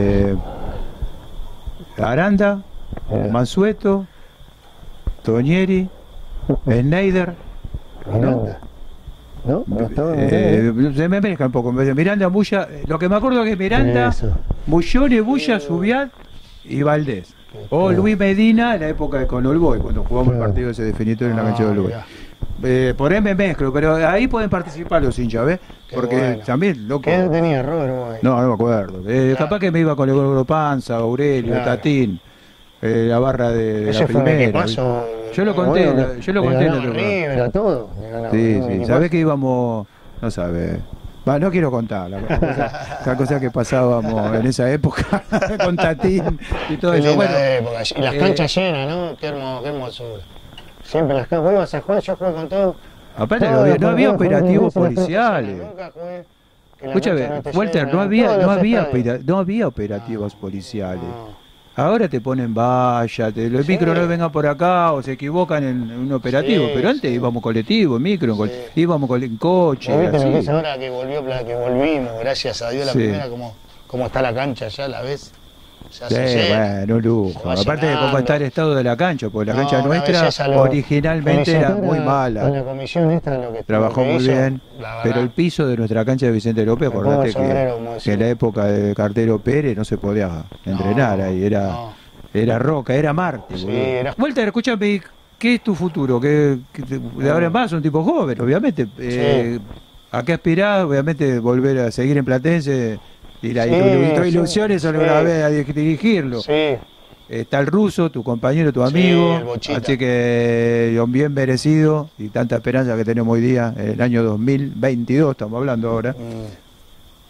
S3: Aranda, Mansueto, Toñeri, Schneider,
S4: Miranda. ¿No? ¿No estaba?
S3: se me mezcla un poco, Miranda, Bulla, lo que me acuerdo que es Miranda,
S4: Eso.
S3: Mullone, Bulla, Subiat y Valdés. O Luis Medina en la época de con Olboy, cuando jugamos el partido ese definitorio en la cancha de Olboy. Por ahí me mezclo, pero ahí pueden participar los hinchas, ¿ves?
S4: Qué
S3: Porque
S4: bueno.
S3: también, loco.
S4: ¿Qué edad tenía Robert Boy?
S3: No me acuerdo. Capaz que me iba con el Gordo Panza, Aurelio,
S4: Claro.
S3: Tatín, la barra de
S4: Ese
S3: la
S4: fue un
S3: primera.
S4: equipazo.
S3: Yo lo conté, yo lo conté en
S4: el
S3: otro programa.
S4: River, a todo. Le ganaba,
S3: Sí,
S4: un
S3: sí.
S4: equipazo.
S3: Sabés que íbamos, no sabés. Va, no quiero contar la cosa que pasábamos en esa época con Tatín y todo
S4: Qué
S3: eso.
S4: linda
S3: Bueno,
S4: época. Y las canchas llenas, ¿no? Qué hermosura. Siempre las canchas. Vos ibas a jugar, yo jugué con todo.
S3: aparte
S4: Todos los
S3: no había
S4: partidos,
S3: operativos
S4: todas las canchas
S3: policiales.
S4: llenas. Nunca jugué que la
S3: Escúchame,
S4: cancha no esté
S3: Walter,
S4: llena,
S3: no había,
S4: todos
S3: no
S4: los
S3: había,
S4: estadios.
S3: no había operativos policiales.
S4: No.
S3: Ahora te ponen valla, los
S4: Sí.
S3: micros no vengan por acá o se equivocan en un operativo,
S4: Sí,
S3: pero antes
S4: sí.
S3: íbamos colectivo, en micro,
S4: Sí.
S3: íbamos en coche,
S4: ¿Vos viste lo que es
S3: así.
S4: ahora que volvimos, gracias a Dios, la
S3: Sí.
S4: primera, cómo está la cancha ya, la ves? Ya
S3: Sí,
S4: se llena.
S3: bueno, un lujo.
S4: Se va
S3: Aparte de cómo
S4: llenando.
S3: está el estado de la cancha, porque la
S4: No,
S3: cancha
S4: una
S3: nuestra
S4: belleza lo-
S3: originalmente
S4: con
S3: era
S4: Isidora,
S3: muy
S4: Con
S3: mala.
S4: la comisión esta, lo que
S3: Trabajó
S4: lo que
S3: muy
S4: hizo,
S3: bien,
S4: la
S3: pero
S4: verdad.
S3: el piso de nuestra cancha de Vicente López,
S4: Me pongo
S3: acordate
S4: el sombrero, como
S3: que
S4: decimos.
S3: en la época de Cartero Pérez no se podía entrenar ahí, era roca, era Marte.
S4: Sí,
S3: boludo.
S4: era-
S3: Walter, escúchame, ¿qué es tu futuro? De ahora en más un tipo joven, obviamente. ¿A qué aspirás? Obviamente volver a seguir en Platense y la
S4: Sí,
S3: tu
S4: sí,
S3: ilusión es
S4: sí.
S3: alguna vez a dirigirlo.
S4: Sí,
S3: Está el ruso, tu compañero, tu
S4: Sí,
S3: amigo,
S4: el Bochita.
S3: así que bien merecido y tanta esperanza que tenemos hoy día, en el año 2022 estamos hablando ahora.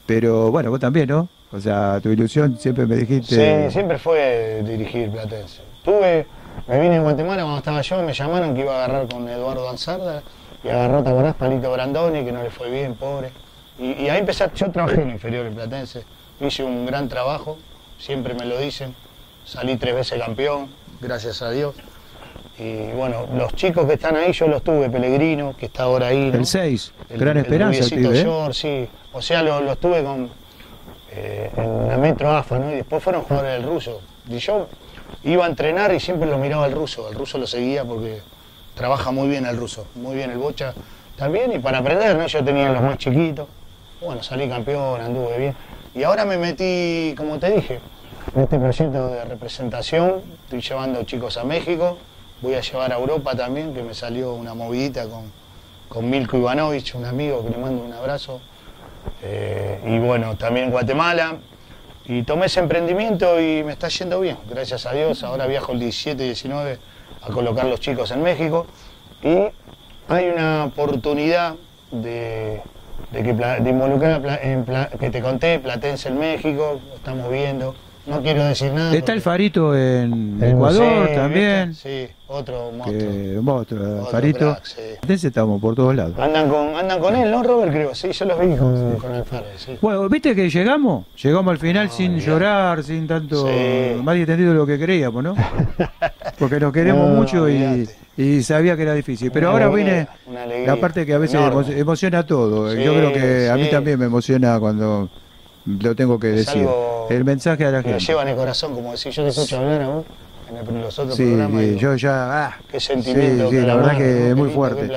S3: pero bueno, vos también, ¿no? O sea, tu ilusión siempre me dijiste...
S4: Sí, siempre fue dirigir Platense. Me vine de Guatemala cuando estaba yo y me llamaron que iba a agarrar con Eduardo Ansarda y agarró, ¿te acordás? Palito Brandoni, que no le fue bien, pobre. Y ahí empecé, yo trabajé en inferior en Platense, hice un gran trabajo, siempre me lo dicen, salí 3 veces campeón, gracias a Dios. Y bueno, los chicos que están ahí yo los tuve, Pellegrino, que está ahora ahí, ¿no?
S3: El 6, Gran Esperanza,
S4: el
S3: pibe,
S4: George, sí. O sea, los tuve en la Metro AFA, ¿no? Y después fueron jugadores del Ruso. Y yo iba a entrenar y siempre lo miraba al Ruso lo seguía porque trabaja muy bien el Ruso, muy bien el Bocha también, y para aprender, ¿no? Yo tenía los más chiquitos, bueno, salí campeón, anduve bien. Y ahora me metí, como te dije, en este proyecto de representación, estoy llevando chicos a México, voy a llevar a Europa también, que me salió una movidita con Milko Ivanovic, un amigo que le mando un abrazo. Y bueno, también Guatemala. Y tomé ese emprendimiento y me está yendo bien, gracias a Dios. Ahora viajo el 17 y 19 a colocar los chicos en México. Y hay una oportunidad de involucrar, que te conté, Platense en México, lo estamos viendo. No quiero decir nada.
S3: Está el Farito en Ecuador también.
S4: Sí, otro monstruo.
S3: Otro Farito.
S4: Crack, sí.
S3: Entonces estamos por todos lados.
S4: Andan con él, ¿no, Robert? Creo, sí, yo los vi con el Farre, sí.
S3: Bueno, viste que llegamos al final sin llorar, sin tanto, más entendido de lo que creíamos, ¿no? Porque nos queremos mucho y sabía que era difícil. Pero ahora viene la parte que a veces emociona todo. Yo creo que a mí también me emociona cuando lo tengo que decir. El mensaje a la gente.
S4: Me lleva en el corazón, como decir, yo te escucho hablar a vos en los otros
S3: sí,
S4: programas.
S3: Sí, yo ya.
S4: Qué sentimiento.
S3: Sí, la verdad que es muy fuerte.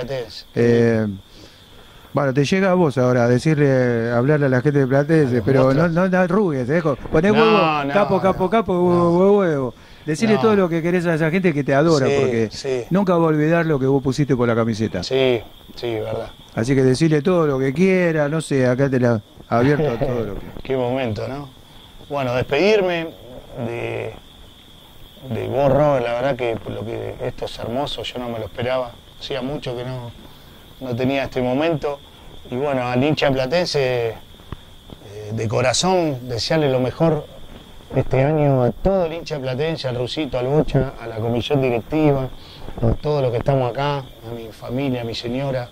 S3: Bueno, te llega a vos ahora a decirle, hablarle a la gente de Platense, pero no arrugues, poné huevo, capo, huevo. Decirle todo lo que querés a esa gente que te adora, porque nunca va a olvidar lo que vos pusiste por la camiseta.
S4: Sí, verdad.
S3: Así que decirle todo lo que quiera, no sé, acá te la abierto a todo lo que...
S4: Qué momento, ¿no? Bueno, despedirme de vos, Robert, la verdad que esto es hermoso, yo no me lo esperaba, hacía mucho que no tenía este momento. Y bueno, al hincha platense, de corazón, desearle lo mejor este año a todo el hincha platense, al Rusito, al Bocha, a la comisión directiva, a todos los que estamos acá, a mi familia, a mi señora,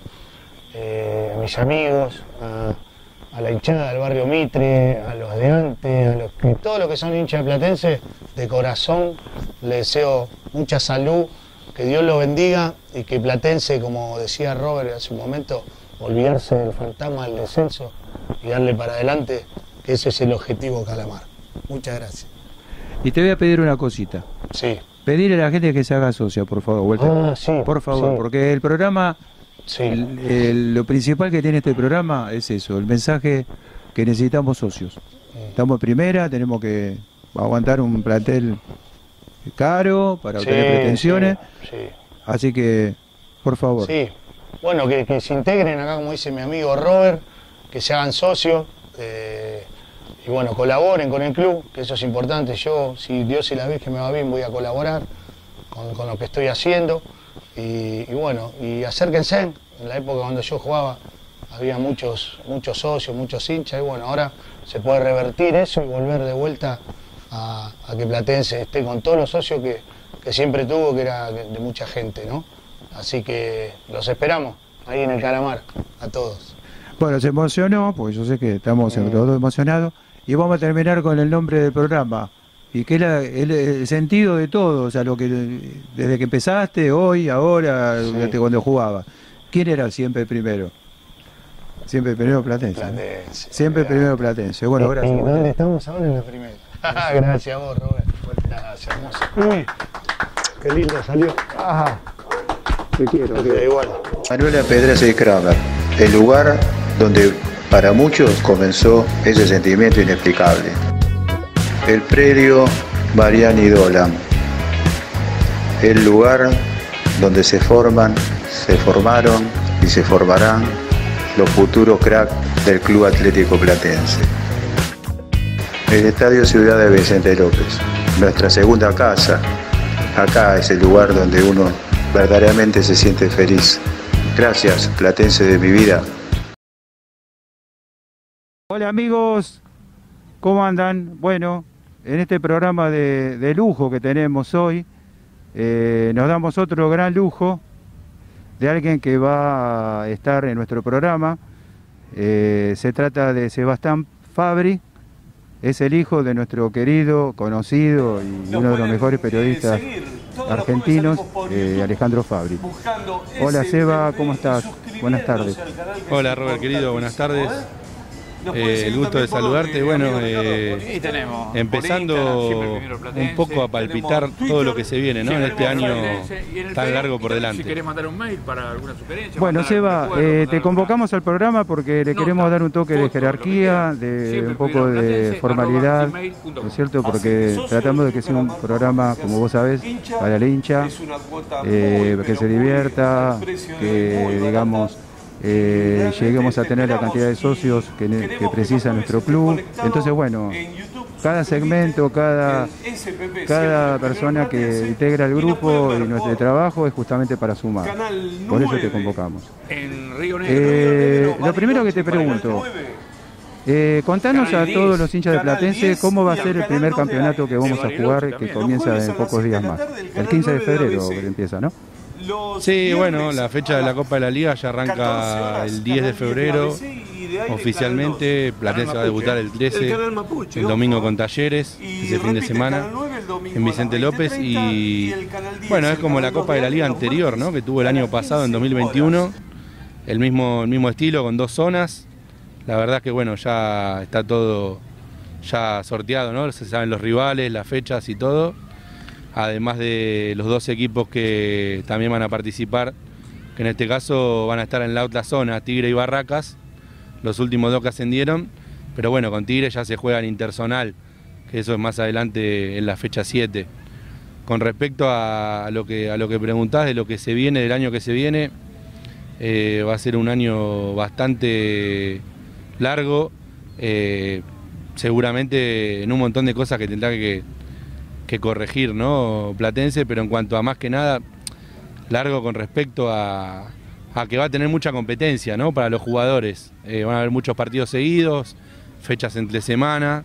S4: a mis amigos, a la hinchada del barrio Mitre, a los de antes, todos los que son hinchas platenses, de corazón les deseo mucha salud, que Dios los bendiga y que Platense, como decía Robert hace un momento, olvidarse del fantasma del descenso y darle para adelante, que ese es el objetivo Calamar. Muchas gracias.
S3: Y te voy a pedir una cosita.
S4: Sí.
S3: Pedirle a la gente que se haga socia, por favor, Walter.
S4: Sí.
S3: Por favor, porque el programa...
S4: Sí.
S3: Lo principal que tiene este programa es eso, el mensaje que necesitamos socios. Estamos en primera, tenemos que aguantar un plantel caro para obtener pretensiones. Así que, por favor.
S4: Sí, bueno, que se integren acá, como dice mi amigo Robert, que se hagan socios y bueno, colaboren con el club, que eso es importante. Yo, si Dios y la Virgen me va bien, voy a colaborar con lo que estoy haciendo. Y bueno, y acérquense, en la época cuando yo jugaba había muchos socios, muchos hinchas, y bueno, ahora se puede revertir eso y volver de vuelta a que Platense esté con todos los socios que siempre tuvo, que era de mucha gente, ¿no? Así que los esperamos ahí en el Calamar, a todos.
S3: Bueno, se emocionó, porque yo sé que estamos todos emocionados, y vamos a terminar con el nombre del programa. Y que es el sentido de todo, o sea, lo que desde que empezaste, hoy, ahora, cuando jugabas. ¿Quién era siempre primero? Siempre primero Platense. Siempre primero Platense. Bueno, gracias.
S4: ¿Y dónde estamos ahora? En la primera. Gracias a vos, Robert. Gracias, hermoso. Uy, qué lindo salió. Ajá.
S3: Te quiero.
S4: Igual.
S1: Manuela Pedraza y Kramer, el lugar donde para muchos comenzó ese sentimiento inexplicable. El predio Mariani Dolan, el lugar donde se formaron y se formarán los futuros cracks del Club Atlético Platense. El Estadio Ciudad de Vicente López, nuestra segunda casa. Acá es el lugar donde uno verdaderamente se siente feliz. Gracias, Platense de mi vida.
S3: Hola amigos, ¿cómo andan? Bueno, en este programa de lujo que tenemos hoy, nos damos otro gran lujo de alguien que va a estar en nuestro programa. Se trata de Sebastián Fabri, es el hijo de nuestro querido, conocido y uno de los mejores periodistas argentinos, Alejandro Fabri. Hola Seba, ¿cómo estás? Buenas tardes.
S5: Hola Robert querido, buenas tardes. El gusto de saludarte. Bueno, empezando un poco a palpitar todo lo que se viene, ¿no? En este año tan largo por delante.
S2: Si querés mandar un mail para alguna sugerencia.
S3: Bueno, Seba, te convocamos al programa porque le queremos dar un toque de jerarquía, de un poco de formalidad, ¿no es cierto? Porque tratamos de que sea un programa, como vos sabés, para el hincha, que se divierta, que digamos lleguemos a tener la cantidad de socios que precisa nuestro club. Entonces, bueno, cada segmento, cada persona que integra el grupo y nuestro trabajo es justamente para sumar. Por eso te convocamos. Lo primero que te pregunto, contanos a todos los hinchas de Platense cómo va a ser el primer campeonato que vamos a jugar, que comienza en pocos días más. El 15 de febrero que empieza, ¿no?
S5: Sí, bueno, la fecha de la Copa de la Liga ya arranca el 10 de febrero. Oficialmente, Platense va a debutar el 13, el domingo con Talleres, ese fin de semana, en Vicente López. Y bueno, es como la Copa de la Liga anterior, ¿no? Que tuvo el año pasado, en 2021, el mismo estilo, con 2 zonas. La verdad es que bueno, ya está todo ya sorteado, ¿no? Se saben los rivales, las fechas y todo. Además de los 2 equipos que también van a participar, que en este caso van a estar en la otra zona, Tigre y Barracas, los últimos 2 que ascendieron, pero bueno, con Tigre ya se juega el interzonal, que eso es más adelante en la fecha 7. Con respecto a lo que preguntás de lo que se viene, del año que se viene, va a ser un año bastante largo, seguramente en un montón de cosas que tendrá que corregir, ¿no? Platense, pero en cuanto a más que nada, largo con respecto a que va a tener mucha competencia, ¿no? Para los jugadores. Van a haber muchos partidos seguidos, fechas entre semana.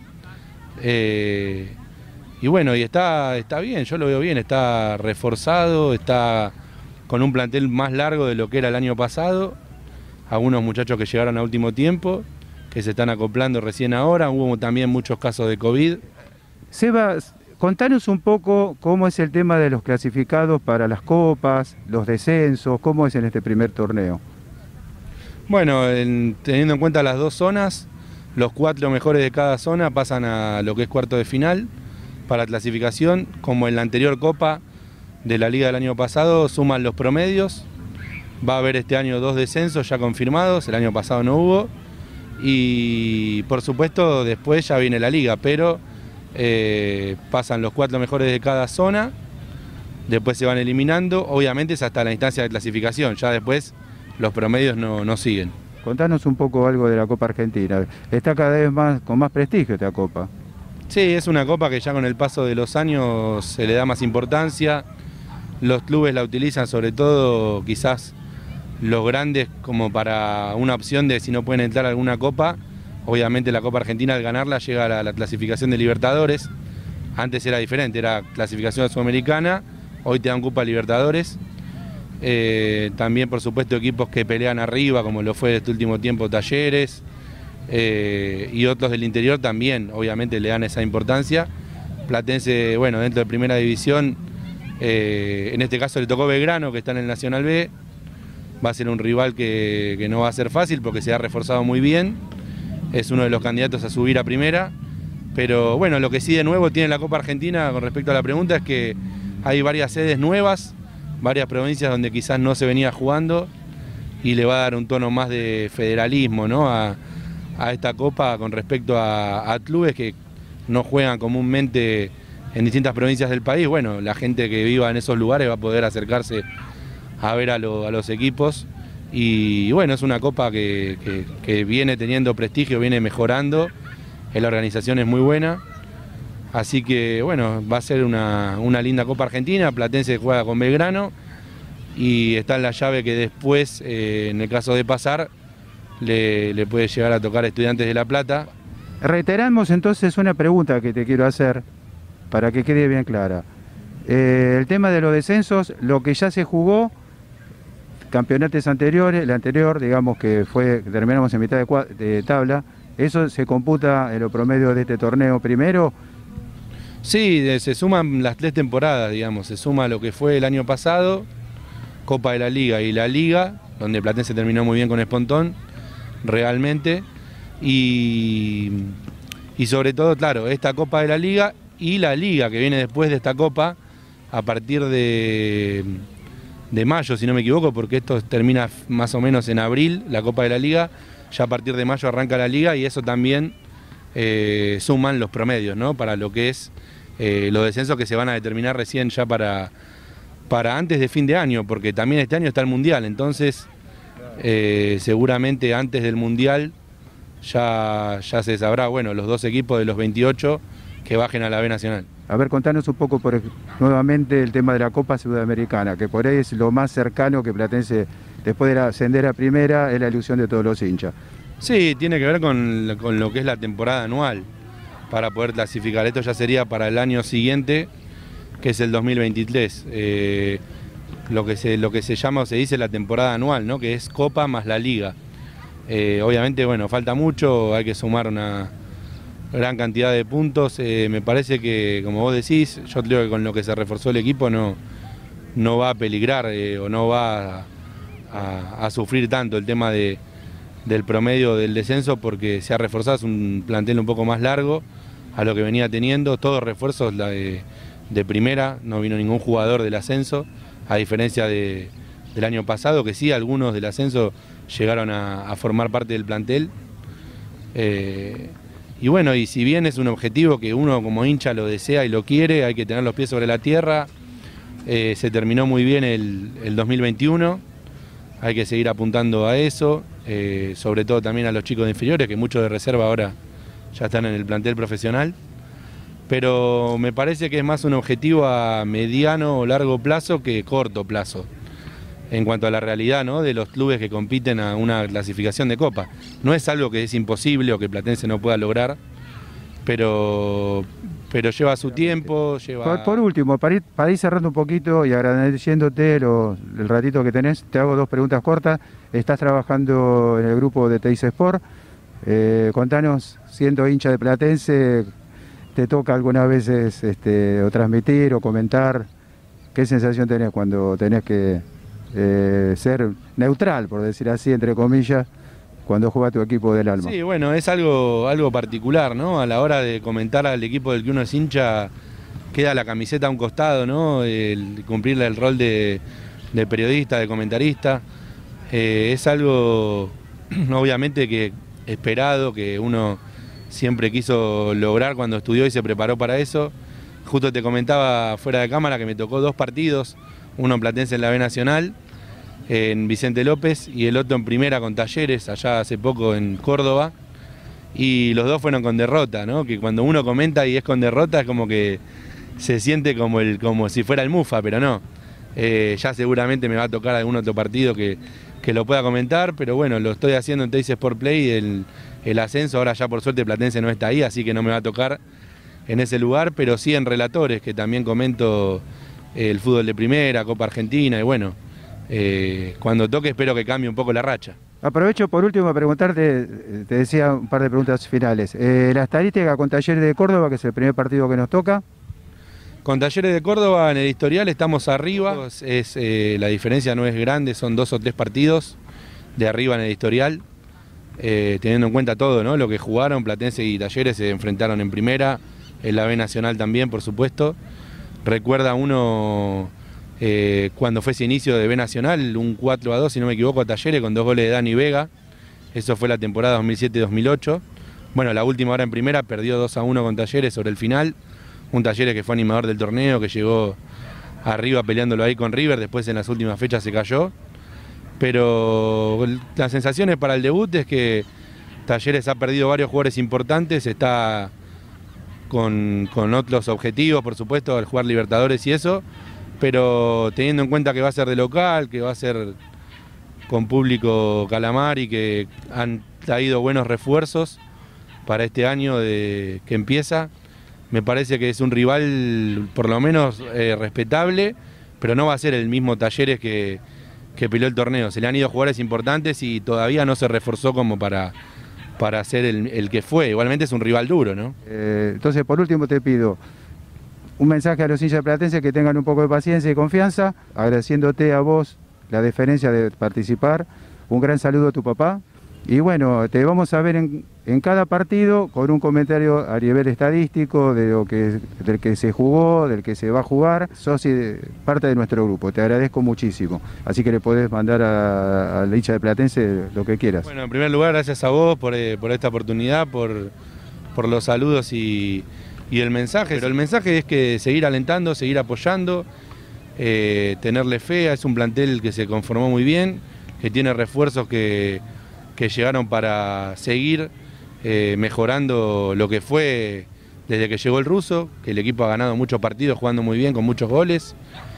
S5: Y bueno, y está bien, yo lo veo bien, está reforzado, está con un plantel más largo de lo que era el año pasado. Algunos muchachos que llegaron a último tiempo, que se están acoplando recién ahora. Hubo también muchos casos de COVID.
S3: Seba, contanos un poco cómo es el tema de los clasificados para las copas, los descensos, cómo es en este primer torneo.
S5: Bueno, teniendo en cuenta las 2 zonas, los 4 mejores de cada zona pasan a lo que es cuarto de final para clasificación. Como en la anterior copa de la liga del año pasado, suman los promedios. Va a haber este año 2 descensos ya confirmados, el año pasado no hubo. Y por supuesto después ya viene la liga, pero pasan los 4 mejores de cada zona, después se van eliminando, obviamente es hasta la instancia de clasificación, ya después los promedios no siguen.
S3: Contanos un poco algo de la Copa Argentina, está cada vez con más prestigio esta Copa.
S5: Sí, es una Copa que ya con el paso de los años se le da más importancia, los clubes la utilizan sobre todo quizás los grandes como para una opción de si no pueden entrar a alguna Copa. Obviamente la Copa Argentina al ganarla llega a la clasificación de Libertadores. Antes era diferente, era clasificación sudamericana, hoy te dan Copa Libertadores. También por supuesto equipos que pelean arriba, como lo fue este último tiempo Talleres, y otros del interior también, obviamente le dan esa importancia. Platense, bueno, dentro de Primera División, en este caso le tocó Belgrano, que está en el Nacional B. Va a ser un rival que no va a ser fácil porque se ha reforzado muy bien. Es uno de los candidatos a subir a primera, pero bueno, lo que sí de nuevo tiene la Copa Argentina con respecto a la pregunta es que hay varias sedes nuevas, varias provincias donde quizás no se venía jugando y le va a dar un tono más de federalismo, ¿no? a esta Copa con respecto a clubes que no juegan comúnmente en distintas provincias del país. Bueno, la gente que viva en esos lugares va a poder acercarse a ver a los equipos. Y bueno, es una copa que viene teniendo prestigio, viene mejorando, la organización es muy buena, así que bueno, va a ser una linda Copa Argentina. Platense juega con Belgrano y está en la llave que después, en el caso de pasar, le puede llegar a tocar a Estudiantes de La Plata.
S3: Reiteramos entonces una pregunta que te quiero hacer para que quede bien clara. El tema de los descensos, lo que ya se jugó, campeonatos anteriores, el anterior, digamos que terminamos en mitad de tabla, ¿eso se computa en los promedios de este torneo primero?
S5: Sí, se suman las 3 temporadas, digamos, se suma lo que fue el año pasado, Copa de la Liga y la Liga, donde Platense terminó muy bien con Espontón, realmente, y sobre todo, claro, esta Copa de la Liga y la Liga que viene después de esta Copa, a partir de mayo, si no me equivoco, porque esto termina más o menos en abril, la Copa de la Liga, ya a partir de mayo arranca la Liga y eso también suman los promedios, ¿no? Para lo que es los descensos que se van a determinar recién ya para antes de fin de año, porque también este año está el Mundial, entonces seguramente antes del Mundial ya se sabrá, bueno, los 2 equipos de los 28 que bajen a la B Nacional.
S3: A ver, contanos un poco nuevamente el tema de la Copa Sudamericana, que por ahí es lo más cercano que Platense, después de ascender a primera, es la ilusión de todos los hinchas.
S5: Sí, tiene que ver con lo que es la temporada anual, para poder clasificar. Esto ya sería para el año siguiente, que es el 2023. Lo que se llama o se dice la temporada anual, ¿no? Que es Copa más la Liga. Obviamente, bueno, falta mucho, hay que sumar una gran cantidad de puntos. Me parece que, como vos decís, yo creo que con lo que se reforzó el equipo no va a peligrar o no va a sufrir tanto el tema del promedio del descenso, porque se ha reforzado, es un plantel un poco más largo a lo que venía teniendo, todos refuerzos de primera, no vino ningún jugador del ascenso, a diferencia del año pasado, que sí, algunos del ascenso llegaron a formar parte del plantel. Y bueno, y si bien es un objetivo que uno como hincha lo desea y lo quiere, hay que tener los pies sobre la tierra. Se terminó muy bien el 2021, hay que seguir apuntando a eso, sobre todo también a los chicos de inferiores, que muchos de reserva ahora ya están en el plantel profesional. Pero me parece que es más un objetivo a mediano o largo plazo que corto plazo, en cuanto a la realidad, ¿no?, de los clubes que compiten a una clasificación de Copa. No es algo que es imposible o que Platense no pueda lograr, pero lleva su tiempo.
S3: Por último, para ir cerrando un poquito y agradeciéndote el ratito que tenés, te hago 2 preguntas cortas. Estás trabajando en el grupo de Teis Sport. Contanos, siendo hincha de Platense, ¿te toca algunas veces o transmitir o comentar? ¿Qué sensación tenés cuando tenés que ser neutral, por decir así, entre comillas, cuando juega tu equipo del alma?
S5: Sí, bueno, es algo particular, ¿no? A la hora de comentar al equipo del que uno es hincha, queda la camiseta a un costado, ¿no? El cumplir el rol de periodista, de comentarista. Es algo, obviamente, que esperado, que uno siempre quiso lograr cuando estudió y se preparó para eso. Justo te comentaba fuera de cámara que me tocó 2 partidos, uno en Platense en la B Nacional, en Vicente López, y el otro en primera con Talleres, allá hace poco en Córdoba, y los 2 fueron con derrota, ¿no? Que cuando uno comenta y es con derrota es como que se siente como si fuera el Mufa, pero no. Ya seguramente me va a tocar algún otro partido que lo pueda comentar, pero bueno, lo estoy haciendo en Teis Sport Play, el ascenso, ahora ya por suerte Platense no está ahí, así que no me va a tocar en ese lugar, pero sí en relatores, que también comento el fútbol de primera, Copa Argentina, y bueno, cuando toque espero que cambie un poco la racha.
S3: Aprovecho por último a preguntarte, te decía un par de preguntas finales. La estadística con Talleres de Córdoba, que es el primer partido que nos toca.
S5: Con Talleres de Córdoba en el historial estamos arriba, la diferencia no es grande, son 2 o 3 partidos de arriba en el historial. Teniendo en cuenta todo, ¿no?, lo que jugaron, Platense y Talleres se enfrentaron en primera, en la B Nacional también, por supuesto. Recuerda uno cuando fue ese inicio de B Nacional, un 4-2, si no me equivoco, a Talleres con 2 goles de Dani Vega. Eso fue la temporada 2007-2008. Bueno, la última hora en primera perdió 2-1 con Talleres sobre el final. Un Talleres que fue animador del torneo, que llegó arriba peleándolo ahí con River, después en las últimas fechas se cayó. Pero las sensaciones para el debut es que Talleres ha perdido varios jugadores importantes, está con otros objetivos, por supuesto, al jugar Libertadores y eso, pero teniendo en cuenta que va a ser de local, que va a ser público Calamar y que han traído buenos refuerzos para este año que empieza. Me parece que es un rival por lo menos respetable, pero no va a ser el mismo Talleres que peleó el torneo. Se le han ido jugadores importantes y todavía no se reforzó como para ser el que fue. Igualmente es un rival duro, ¿no?
S3: Entonces, por último te pido un mensaje a los hinchas platenses que tengan un poco de paciencia y confianza, agradeciéndote a vos la deferencia de participar. Un gran saludo a tu papá. Y bueno, te vamos a ver en cada partido con un comentario a nivel estadístico del que se jugó, del que se va a jugar. Sos parte de nuestro grupo, te agradezco muchísimo. Así que le podés mandar al hincha de Platense lo que quieras.
S5: Bueno, en primer lugar, gracias a vos por esta oportunidad, por los saludos y el mensaje. Pero el mensaje es que seguir alentando, seguir apoyando, tenerle fe. Es un plantel que se conformó muy bien, que tiene refuerzos que llegaron para seguir mejorando lo que fue desde que llegó el ruso, que el equipo ha ganado muchos partidos jugando muy bien, con muchos goles.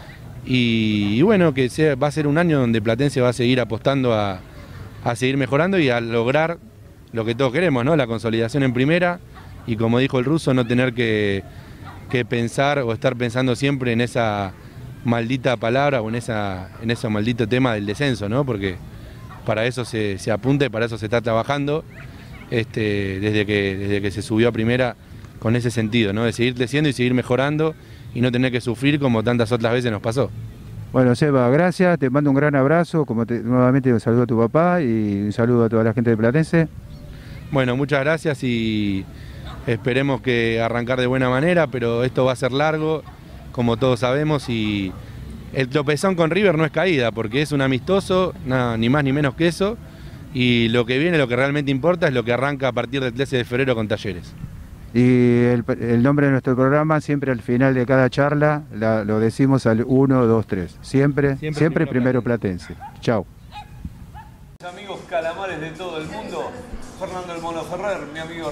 S5: Y bueno, que va a ser un año donde Platense va a seguir apostando a seguir mejorando y a lograr lo que todos queremos, ¿no? La consolidación en primera y, como dijo el ruso, no tener que pensar o estar pensando siempre en esa maldita palabra o en ese maldito tema del descenso, ¿no? Porque para eso se apunta y para eso se está trabajando desde que se subió a primera, con ese sentido, ¿no? De seguir creciendo y seguir mejorando y no tener que sufrir como tantas otras veces nos pasó.
S3: Bueno, Seba, gracias, te mando un gran abrazo, nuevamente un saludo a tu papá y un saludo a toda la gente de Platense.
S5: Bueno, muchas gracias y esperemos que arrancar de buena manera, pero esto va a ser largo, como todos sabemos, y el tropezón con River no es caída, porque es un amistoso, nada, ni más ni menos que eso, y lo que viene, lo que realmente importa, es lo que arranca a partir del 13 de febrero con Talleres.
S3: Y el nombre de nuestro programa, siempre al final de cada charla, lo decimos al 1, 2, 3. Siempre primero Platense. Chau.
S6: Amigos calamares de todo el mundo, Fernando el Mono Ferrer, mi amigo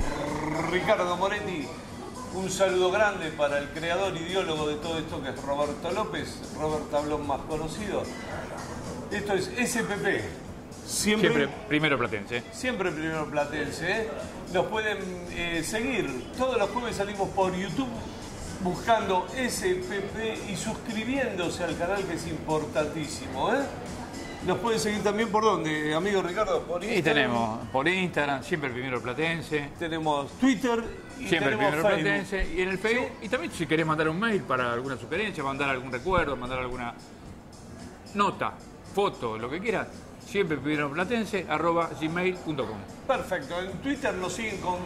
S6: Ricardo Moretti. Un saludo grande para el creador, ideólogo de todo esto, que es Roberto López, Robert Tablón más conocido. Esto es SPP.
S7: Siempre primero Platense.
S6: Siempre primero Platense, ¿eh? Nos pueden seguir. Todos los jueves salimos por YouTube buscando SPP y suscribiéndose al canal, que es importantísimo, ¿eh? Nos pueden seguir también por dónde, amigo Ricardo, por Instagram.
S7: Y tenemos por Instagram, siempre primero Platense.
S6: Tenemos Twitter y
S7: siempre
S6: tenemos
S7: primero
S6: Facebook.
S7: Platense. Y en el Facebook,
S6: Sí.
S7: Y también si querés mandar un mail para alguna sugerencia, mandar algún recuerdo, mandar alguna nota, foto, lo que quieras, siempre primero Platense @gmail.com.
S6: Perfecto, en Twitter nos siguen con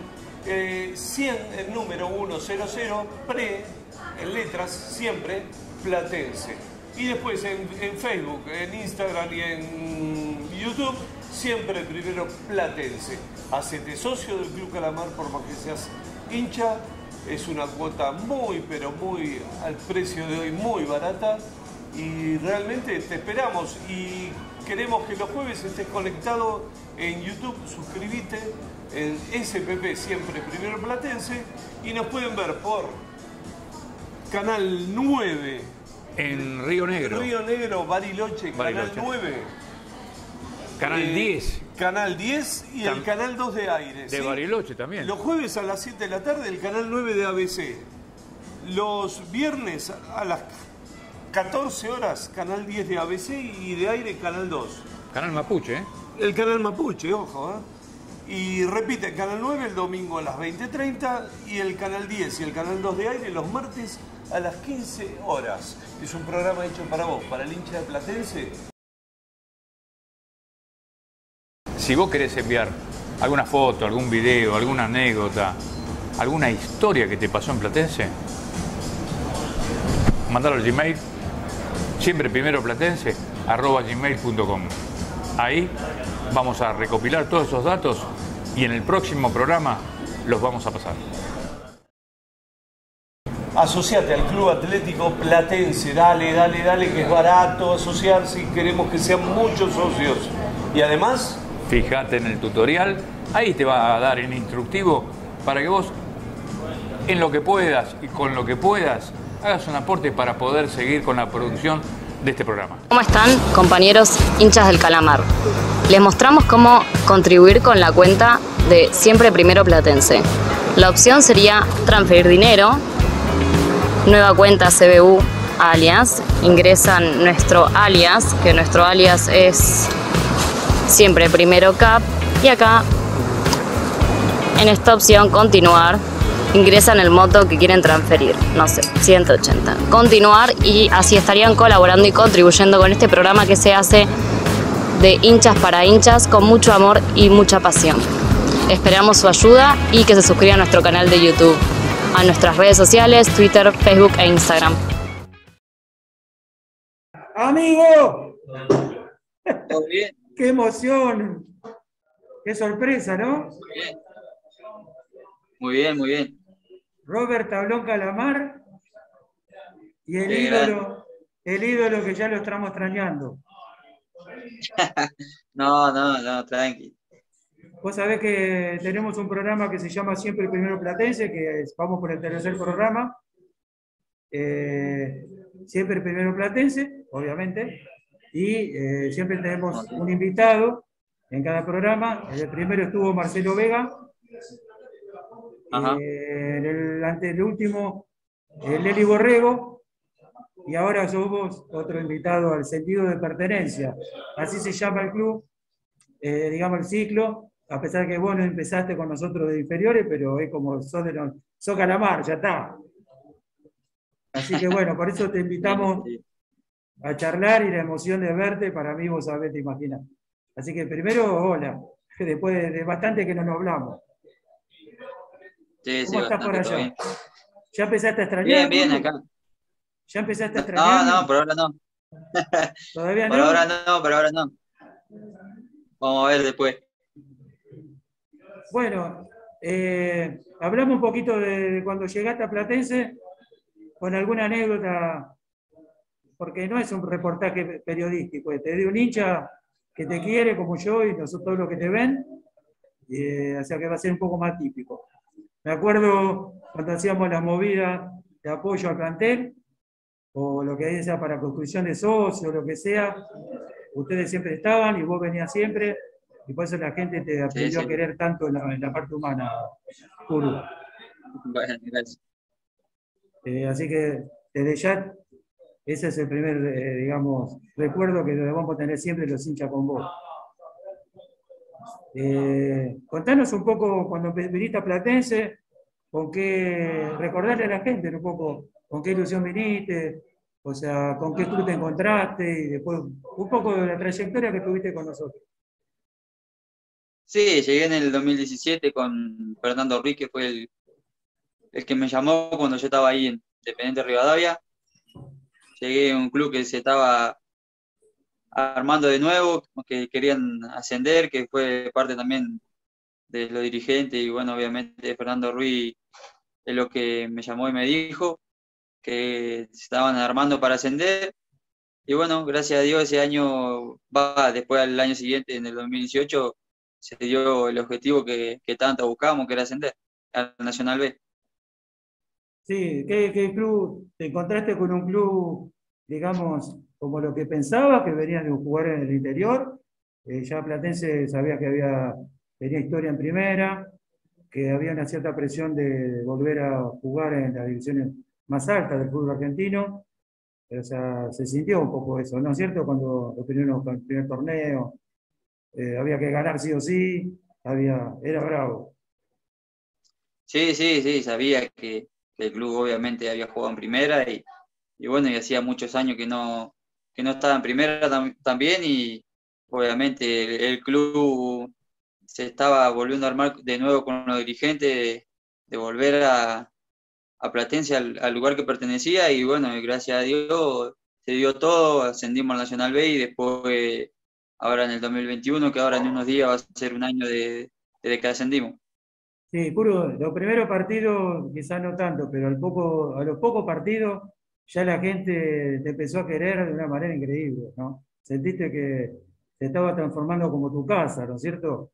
S6: 100, el número 100, en letras, siempre Platense. Y después en Facebook, en Instagram y en YouTube, siempre primero Platense. Hacete socio del Club Calamar, por más que seas hincha. Es una cuota muy, pero muy, al precio de hoy, muy barata. Y realmente te esperamos y queremos que los jueves estés conectado en YouTube. Suscríbete en SPP, siempre primero Platense. Y nos pueden ver por Canal 9.
S7: En Río Negro.
S6: Río Negro, Bariloche, Canal 9.
S7: Canal 10.
S6: Canal 10 y el Canal 2 de aire.
S7: De Bariloche también.
S6: Los jueves a las 7 de la tarde, el Canal 9 de ABC. Los viernes a las 14 horas, Canal 10 de ABC y de aire, Canal 2.
S7: Canal Mapuche, ¿eh?
S6: El Canal Mapuche, ojo, ¿eh? Y repite el Canal 9 el domingo a las 20:30 y el Canal 10 y el Canal 2 de aire los martes a las 15 horas. Es un programa hecho para vos, para el hincha de Platense.
S7: Si vos querés enviar alguna foto, algún video, alguna anécdota, alguna historia que te pasó en Platense, mandalo al Gmail, siempre primero Platense @gmail.com. Ahí vamos a recopilar todos esos datos y en el próximo programa los vamos a pasar.
S6: Asociate al Club Atlético Platense, dale, que es barato asociarse y queremos que sean muchos socios. Y además,
S7: fíjate en el tutorial, ahí te va a dar el instructivo para que vos, en lo que puedas y con lo que puedas, hagas un aporte para poder seguir con la producción de este programa.
S8: ¿Cómo están, compañeros hinchas del Calamar? Les mostramos cómo contribuir con la cuenta de Siempre Primero Platense. La opción sería transferir dinero, nueva cuenta CBU alias, ingresan nuestro alias, que nuestro alias es Siempre Primero Cap, y acá en esta opción continuar, ingresan el monto que quieren transferir, no sé, 180. Continuar, y así estarían colaborando y contribuyendo con este programa que se hace de hinchas para hinchas con mucho amor y mucha pasión. Esperamos su ayuda y que se suscriban a nuestro canal de YouTube, a nuestras redes sociales, Twitter, Facebook e Instagram.
S3: ¡Amigo!
S9: ¿Todo bien?
S3: ¡Qué emoción! ¡Qué sorpresa!, ¿no?
S9: Muy bien. Muy bien, muy bien.
S3: Robert Tablón Calamar y el ídolo que ya lo estamos extrañando.
S9: No, tranqui.
S3: Vos sabés que tenemos un programa que se llama Siempre Primero Platense, vamos por el tercer programa. Siempre Primero Platense, obviamente, y siempre tenemos un invitado en cada programa. En el primero estuvo Marcelo Vega, ante el último, Leli Borrego, y ahora somos otro invitado al sentido de pertenencia. Así se llama el club, digamos el ciclo, a pesar que vos no empezaste con nosotros de inferiores, pero es como sos Calamar, ya está. Así que bueno, por eso te invitamos a charlar, y la emoción de verte, para mí vos sabés, te imaginas. Así que primero, hola, después de bastante que no nos hablamos.
S9: Sí,
S3: ¿Cómo estás por allá?
S9: Bien.
S3: ¿Ya empezaste a extrañar?
S9: Bien, acá.
S3: ¿Ya empezaste a extrañar?
S9: No, por ahora no.
S3: ¿Todavía no?
S9: Por ahora no. Vamos a ver después.
S3: Bueno, hablamos un poquito de cuando llegaste a Platense, con alguna anécdota, porque no es un reportaje periodístico, te dio un hincha que te quiere como yo y nosotros todos los que te ven, o sea que va a ser un poco más típico. Me acuerdo cuando hacíamos las movidas de apoyo al plantel, o lo que sea para construcción de socios, lo que sea, ustedes siempre estaban y vos venías siempre, y por eso la gente te aprendió a querer tanto en la parte humana, Kuru.
S9: Bueno, gracias.
S3: Así que desde ya, ese es el primer, digamos, recuerdo que vamos a tener siempre los hinchas con vos. Contanos un poco, cuando viniste a Platense, recordarle a la gente un poco con qué ilusión viniste, o sea, con qué club te encontraste, y después un poco de la trayectoria que tuviste con nosotros.
S9: Sí, llegué en el 2017 con Fernando Ruiz, que fue el que me llamó cuando yo estaba ahí en Independiente Rivadavia. Llegué a un club que se estaba armando de nuevo, que querían ascender, que fue parte también de los dirigentes, y bueno, obviamente Fernando Ruiz es lo que me llamó y me dijo que se estaban armando para ascender. Y bueno, gracias a Dios ese año, después al año siguiente, en el 2018, se dio el objetivo que tanto buscábamos, que era ascender al Nacional B.
S3: Sí, ¿qué club? ¿Te encontraste con un club, digamos, como lo que pensabas, que venías de jugar en el interior? Ya Platense sabía que tenía historia en primera, que había una cierta presión de volver a jugar en las divisiones más altas del fútbol argentino. O sea, se sintió un poco eso, ¿no es cierto? Cuando el primer torneo, había que ganar sí o sí, era bravo.
S9: Sí, sabía que el club obviamente había jugado en primera, y bueno, y hacía muchos años que no estaba en primera también, y obviamente el club se estaba volviendo a armar de nuevo con los dirigentes, de volver a Platense al lugar que pertenecía, y bueno, y gracias a Dios se dio todo, ascendimos al Nacional B, y después, ahora en el 2021, que ahora en unos días va a ser un año desde que ascendimos.
S3: Sí, Puro, los primeros partidos quizás no tanto, pero a los pocos partidos ya la gente te empezó a querer de una manera increíble, ¿no? Sentiste que se estaba transformando como tu casa, ¿no es cierto?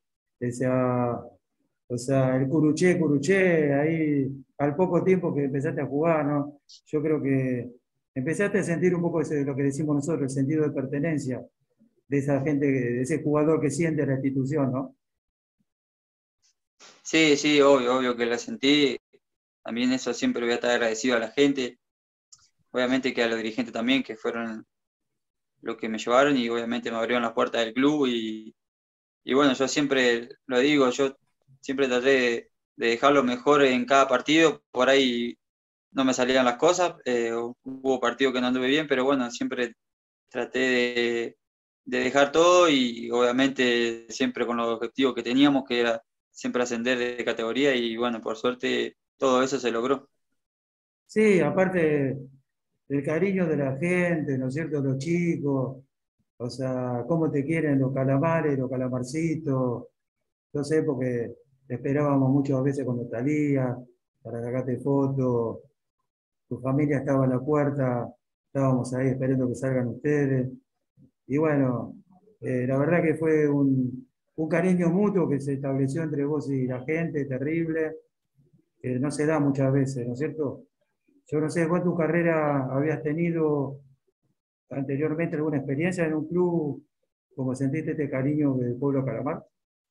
S3: O sea, el curuché, ahí al poco tiempo que empezaste a jugar, ¿no? Yo creo que empezaste a sentir un poco lo que decimos nosotros, el sentido de pertenencia de esa gente, de ese jugador que siente la institución, ¿no?
S9: Sí, sí, obvio que la sentí. También eso siempre voy a estar agradecido a la gente. Obviamente que a los dirigentes también, que fueron los que me llevaron y obviamente me abrieron las puertas del club. Y bueno, yo siempre lo digo, yo siempre traté de dejar lo mejor en cada partido. Por ahí no me salían las cosas, hubo partidos que no anduve bien, pero bueno, siempre traté de dejar todo y obviamente siempre con los objetivos que teníamos, que era siempre ascender de categoría y bueno, por suerte todo eso se logró.
S3: Sí, aparte del cariño de la gente, ¿no es cierto? Los chicos, o sea, cómo te quieren los calamares, los calamarcitos. Yo sé porque te esperábamos muchas veces cuando salías para sacarte fotos, tu familia estaba en la puerta, estábamos ahí esperando que salgan ustedes. Y bueno, la verdad que fue un cariño mutuo que se estableció entre vos y la gente, terrible, que no se da muchas veces, ¿no es cierto? Yo no sé, vos tu carrera habías tenido anteriormente alguna experiencia en un club, como sentiste este cariño del pueblo Calamar.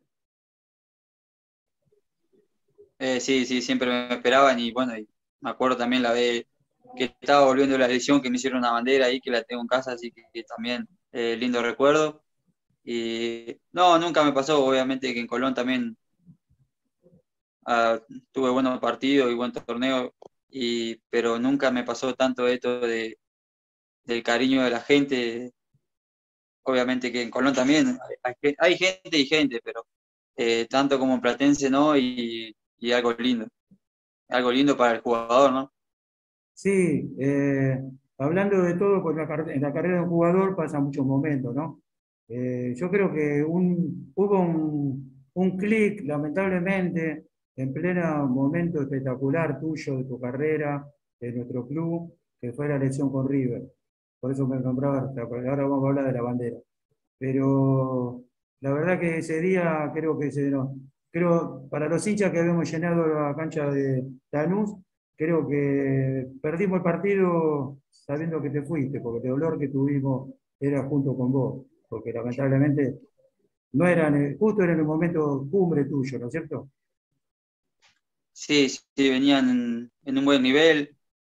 S9: Sí, sí, siempre me esperaban y bueno, y me acuerdo también la vez que estaba volviendo de la lesión que me hicieron una bandera ahí que la tengo en casa, así que también lindo recuerdo. Y no, nunca me pasó, obviamente que en Colón también tuve buenos partidos y buen torneo, pero nunca me pasó tanto esto del cariño de la gente. Obviamente que en Colón también hay gente y gente, pero tanto como en Platense no, y algo lindo para el jugador, ¿no?
S3: Sí, hablando de todo, pues en la carrera de un jugador pasa muchos momentos, ¿no? Yo creo que hubo un clic, lamentablemente, en pleno momento espectacular tuyo de tu carrera, de nuestro club, que fue la elección con River. Por eso me nombraba, ahora vamos a hablar de la bandera. Pero la verdad que ese día creo que creo para los hinchas que habíamos llenado la cancha de Lanús, creo que perdimos el partido sabiendo que te fuiste, porque el dolor que tuvimos era junto con vos, porque lamentablemente no eran, justo era en el momento cumbre tuyo, ¿no es cierto?
S9: Sí, sí, venían en un buen nivel.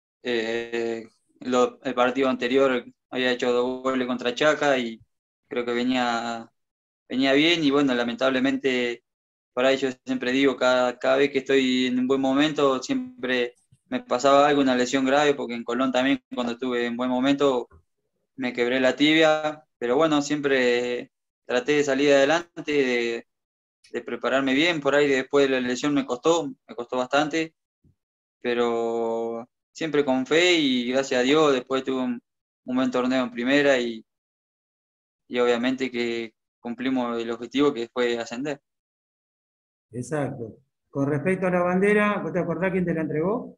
S9: El partido anterior había hecho 2 goles contra Chaca y creo que venía bien y bueno, lamentablemente para ello siempre digo, cada vez que estoy en un buen momento, siempre me pasaba algo, una lesión grave, porque en Colón también cuando estuve en buen momento me quebré la tibia, pero bueno, siempre traté de salir adelante, de prepararme bien, por ahí después de la lesión me costó bastante, pero siempre con fe y gracias a Dios después tuve un buen torneo en primera y obviamente que cumplimos el objetivo que fue ascender.
S3: Exacto. Con respecto a la bandera, ¿vos te acordás quién te la entregó?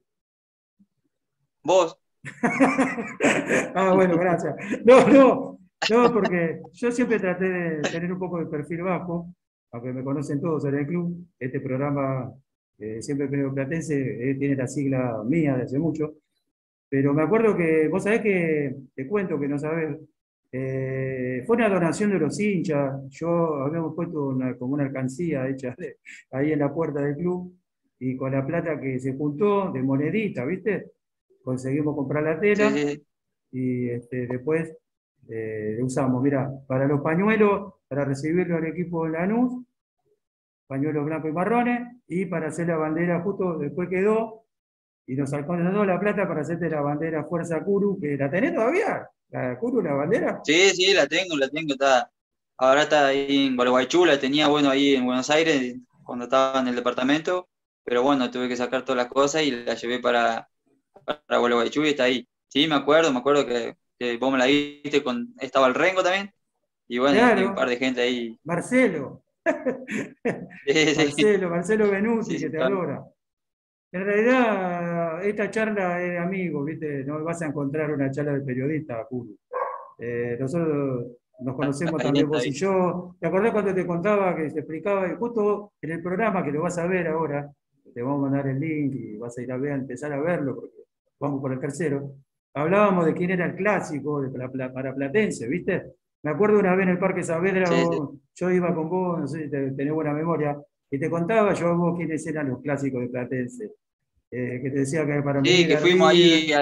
S9: ¿Vos?
S3: Ah, bueno, gracias. No, porque yo siempre traté de tener un poco de perfil bajo, aunque me conocen todos en el club. Este programa, siempre Premio Platense, tiene la sigla mía de hace mucho. Pero me acuerdo que, vos sabés que, te cuento que no sabés, fue una donación de los hinchas. Yo habíamos puesto como una alcancía hecha ahí en la puerta del club, y con la plata que se juntó de monedita, ¿viste? Conseguimos comprar la tela.
S9: Sí, sí.
S3: Y después usamos, mira, para los pañuelos, para recibirlo al equipo de Lanús, pañuelos blancos y marrones, y para hacer la bandera, justo después quedó, y nos alcanzó la plata para hacerte la bandera Fuerza Curu, que la tenés todavía, la Curu, la bandera.
S9: Sí, sí, la tengo, ahora está ahí en Gualeguaychú, la tenía, bueno, ahí en Buenos Aires, cuando estaba en el departamento, pero bueno, tuve que sacar todas las cosas y la llevé para Gualeguaychú y está ahí. Sí, me acuerdo que vos me la diste, estaba el Rengo también, y bueno,
S3: Claro,
S9: y un par de gente ahí.
S3: Marcelo.
S9: Sí, sí.
S3: Marcelo Benuti,
S9: Sí,
S3: que
S9: sí,
S3: te adora. En realidad, esta charla es de amigos, ¿viste? No vas a encontrar una charla de periodista, Curu. Nosotros nos conocemos
S9: está bien,
S3: también
S9: está
S3: vos y
S9: bien.
S3: yo. ¿Te acordás cuando te contaba que se explicaba? Y justo en el programa que lo vas a ver ahora, te vamos a mandar el link y vas a ir a empezar a verlo, porque vamos por el tercero. hablábamos de quién era el clásico para Platense, ¿viste? Me acuerdo una vez en el Parque Saavedra,
S9: Sí, sí.
S3: yo iba con vos, no sé si tenés buena memoria, y te contaba yo a vos quiénes eran los clásicos de Platense. Que te decía que para mí
S9: Sí, que
S3: era
S9: fuimos
S3: River.
S9: ahí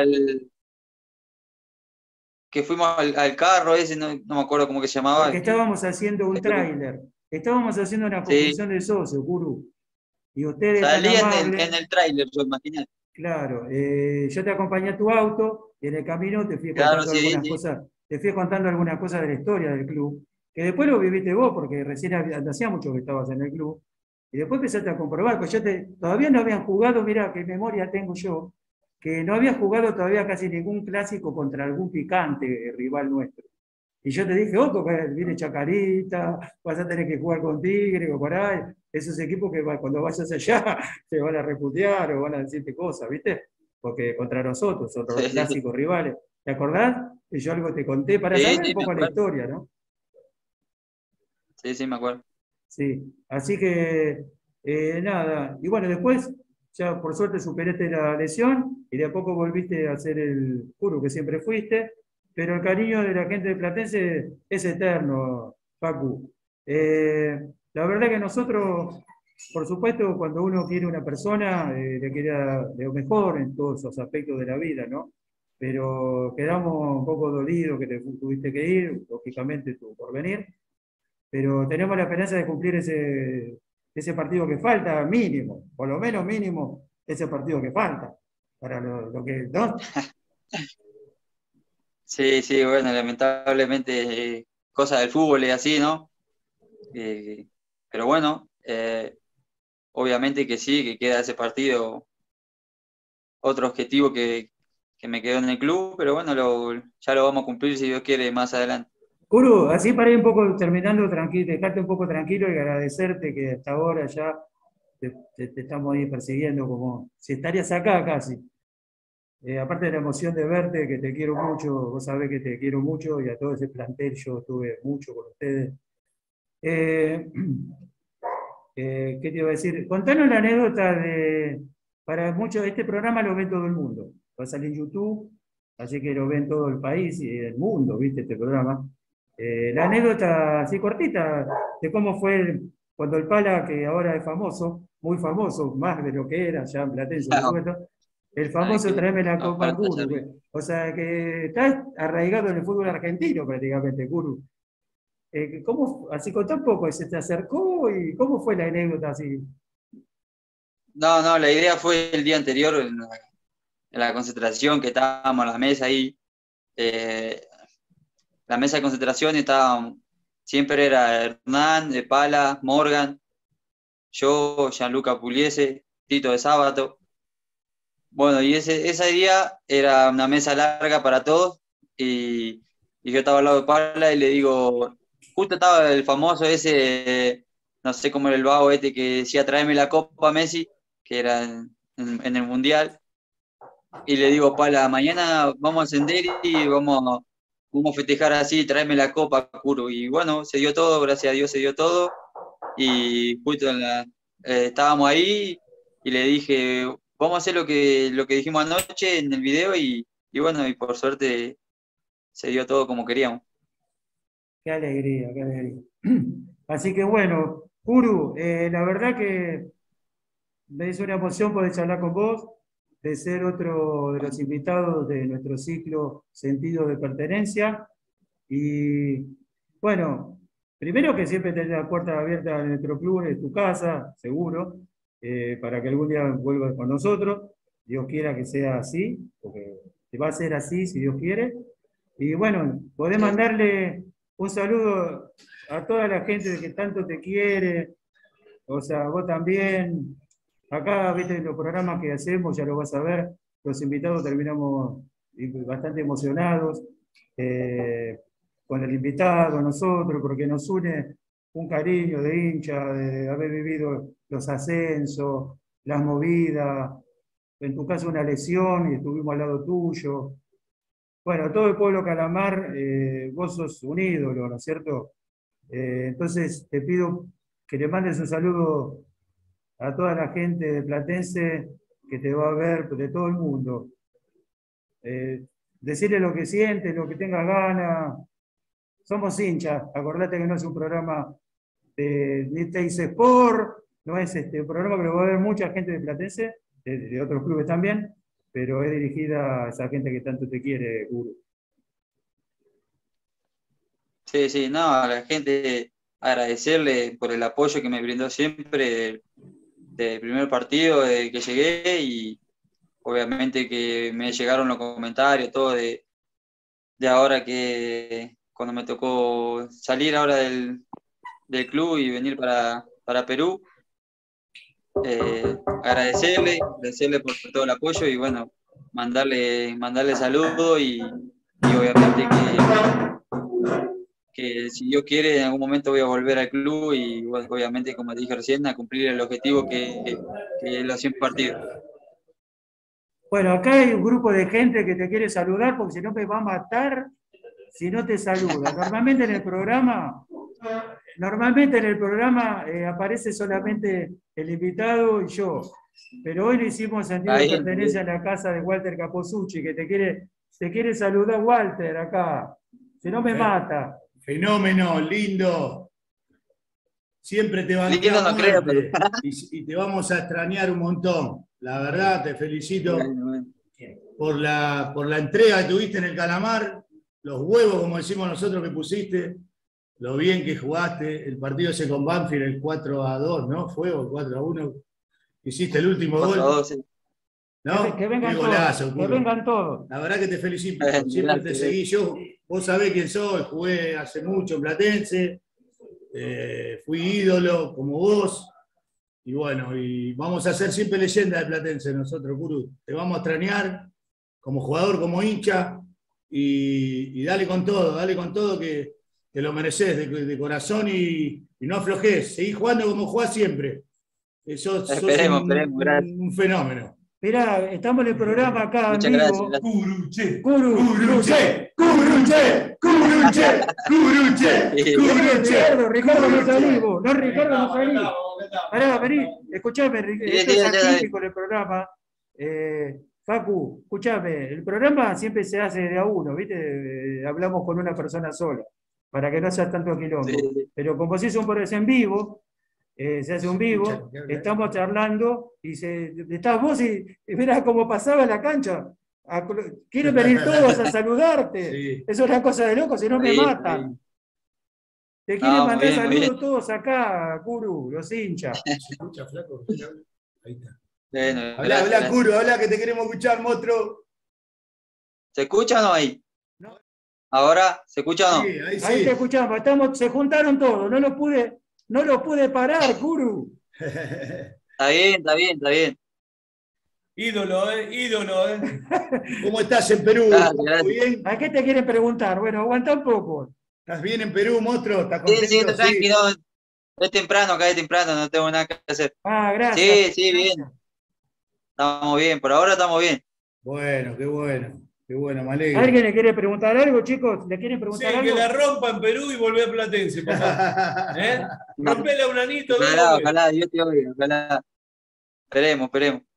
S9: al carro ese, no, no me acuerdo cómo que se
S3: Porque
S9: llamaba.
S3: estábamos haciendo un tráiler, estábamos haciendo una
S9: Sí,
S3: conjunción de socios, Guru, y ustedes tan
S9: salí en
S3: amables,
S9: el tráiler, yo imaginé.
S3: claro, yo te acompañé a tu auto, y en el camino te fui
S9: Claro,
S3: contando
S9: sí,
S3: algunas
S9: sí.
S3: cosas, te fui contando algunas cosas de la historia del club, que después lo viviste vos, porque recién hacía mucho que estabas en el club, y después empezaste a comprobar, pues todavía no habían jugado, mira qué memoria tengo yo, que no había jugado todavía casi ningún clásico contra algún picante rival nuestro. Y yo te dije, ojo, que viene Chacarita, vas a tener que jugar con Tigre o por ahí. Esos equipos que cuando vayas allá te van a reputear o van a decirte cosas, ¿viste? Porque contra nosotros son los
S9: Sí, sí, sí,
S3: clásicos rivales. ¿Te acordás? Que yo algo te conté para
S9: sí,
S3: saber un
S9: sí, me
S3: poco la
S9: acuerdo.
S3: historia, ¿no?
S9: Sí, sí, me acuerdo.
S3: Sí. Así que, nada. Y bueno, después, ya por suerte superaste la lesión y de a poco volviste a ser el puro que siempre fuiste. Pero el cariño de la gente de Platense es eterno, Facu. La verdad que nosotros, por supuesto, cuando uno quiere una persona, le quiere lo mejor en todos esos aspectos de la vida, ¿no? Pero quedamos un poco dolidos que te tuviste que ir, lógicamente tu porvenir, pero tenemos la esperanza de cumplir ese partido que falta, mínimo, por lo menos mínimo, ese partido que falta, para lo que, ¿no?
S9: Sí, sí, bueno, lamentablemente cosa del fútbol es así, ¿no? Eh, pero bueno, obviamente que sí, que queda ese partido, otro objetivo que me quedó en el club, pero bueno, ya lo vamos a cumplir si Dios quiere más adelante.
S3: Kuru, así para ir un poco terminando tranquilo, dejarte un poco tranquilo y agradecerte que hasta ahora ya te estamos ahí persiguiendo como si estarías acá casi. Aparte de la emoción de verte, que te quiero mucho, vos sabés que te quiero mucho y a todo ese plantel yo estuve mucho con ustedes. Eh, ¿Qué te iba a decir? Contanos la anécdota para muchos, este programa lo ve todo el mundo, va a salir en YouTube, así que lo ven todo el país y el mundo, ¿viste? Este programa. La anécdota así cortita de cómo fue cuando el Pala, que ahora es famoso, muy famoso, más de lo que era, ya en Platense, por supuesto, el
S9: Ay,
S3: famoso Tráeme la Copa
S9: ojalá te haya
S3: Curu,
S9: rido.
S3: o sea que está arraigado en el fútbol argentino prácticamente, Curu. ¿Cómo, así contá un poco, se te acercó y cómo fue la anécdota así?
S9: No, no, la idea fue el día anterior en la concentración que estábamos en la mesa ahí. eh, la mesa de concentración siempre era Hernán, de Pala, Morgan, yo, Gianluca Pugliese, Tito de Sábato. Bueno, y ese día era una mesa larga para todos y yo estaba al lado de Pala y le digo, justo estaba el famoso ese, no sé cómo era el vago este que decía tráeme la Copa Messi, que era en el Mundial, y le digo, Pala, mañana vamos a ascender y vamos a festejar así, tráeme la Copa, Curo. Y bueno, se dio todo, gracias a Dios se dio todo, y justo estábamos ahí y le dije, vamos a hacer lo que dijimos anoche en el video y bueno, y por suerte se dio todo como queríamos.
S3: Qué alegría, qué alegría. Así que bueno, Uru, la verdad que me hizo una emoción poder charlar con vos, de ser otro de los invitados de nuestro ciclo Sentido de Pertenencia. Y bueno, primero que siempre tenés la puerta abierta en nuestro club, en tu casa, seguro, para que algún día vuelvas con nosotros. Dios quiera que sea así, porque va a ser así si Dios quiere. Y bueno, podés
S9: Sí.
S3: mandarle un saludo a toda la gente que tanto te quiere, o sea, vos también. Acá, viste, los programas que hacemos, ya lo vas a ver, los invitados terminamos bastante emocionados con el invitado, nosotros, porque nos une un cariño de hincha, de haber vivido los ascensos, las movidas, en tu caso una lesión y estuvimos al lado tuyo. Bueno, todo el pueblo Calamar, vos sos un ídolo, ¿no es cierto? Entonces te pido que le mandes un saludo a toda la gente de Platense que te va a ver de todo el mundo. decirle lo que sientes, lo que tengas ganas. Somos hinchas, acordate que no es un programa de Teis Sport, no es un programa que lo va a ver mucha gente de Platense, de otros clubes también, pero es dirigida a esa gente que tanto te quiere, Guru.
S9: Sí, sí, no, a la gente agradecerle por el apoyo que me brindó siempre del primer partido de que llegué, y obviamente que me llegaron los comentarios, todo de ahora que cuando me tocó salir ahora del club y venir para Perú. Agradecerle por todo el apoyo y bueno, mandarle saludos y obviamente que si Dios quiere en algún momento voy a volver al club y bueno, obviamente, como dije recién, a cumplir el objetivo que los 100 partidos.
S3: Bueno, acá hay un grupo de gente que te quiere saludar porque si no me va a matar si no te saluda. Normalmente en el programa aparece solamente el invitado y yo, pero hoy le hicimos sentido de pertenencia a la casa de Walter Capozzucci, que te quiere saludar Walter acá, si no me mata.
S10: Fenómeno, lindo. Siempre te van y te vamos a extrañar un montón. La verdad, te felicito por la entrega que tuviste en el Calamar, los huevos, como decimos nosotros, que pusiste, lo bien que jugaste, el partido ese con Banfield, el 4-2, ¿no? ¿Fue o el 4-1? Hiciste el último gol. Sí. ¿No?
S3: Que vengan
S10: golazo,
S3: todos, que vengan todos.
S10: La verdad que te felicito, siempre te seguí. Vos sabés quién soy, jugué hace mucho en Platense, fui ídolo como vos, y bueno, y vamos a ser siempre leyenda de Platense nosotros, Guru. Te vamos a extrañar como jugador, como hincha, y dale con todo que lo mereces de corazón y no aflojes, seguí jugando como jugás siempre. Sos un fenómeno.
S3: Mirá, estamos en el programa acá,
S9: muchas
S3: amigo.
S9: Gracias.
S10: Curuche.
S3: Ricardo no salimos. No, Ricardo no salimos. Pará, vení, escuchame, esto es artístico en el programa. Facu, escuchame, el programa siempre se hace de a uno, ¿viste? Hablamos con una persona sola, para que no sea tanto quilombo. Sí. Pero como si es en vivo, se hace un vivo, estamos charlando y estás vos y mirá cómo pasaba la cancha. Quieren venir todos a saludarte. Sí. Es una cosa de loco, si no me matan. Sí. Te quieren mandar saludos todos acá, Guru, los hinchas.
S10: ¿Se escucha, flaco? Ahí está. Bueno, habla, Guru, habla que te queremos escuchar, monstruo.
S9: ¿Se escucha o no ahí? No. ¿Ahora se escucha o no?
S3: Sí, ahí te escuchamos. Se juntaron todos, no lo pude parar, Guru.
S9: Está bien.
S10: Ídolo. ¿Cómo estás en Perú?
S9: Gracias.
S10: ¿Bien?
S3: ¿A qué te quieren preguntar? Bueno, aguanta un poco.
S10: ¿Estás bien en Perú, monstruo? ¿Estás
S9: contento? Sí, tranquilo. Es temprano, no tengo nada que hacer.
S3: Gracias.
S9: Sí, bien. Estamos bien, por ahora estamos bien.
S10: Bueno, qué bueno, me alegro.
S3: ¿Alguien le quiere preguntar algo, chicos? ¿Le quieren preguntar algo?
S6: Sí, que la rompa en Perú y volvé a Platense, papá. Rompele a un anito.
S9: Ojalá, Dios te oiga, ojalá. Esperemos.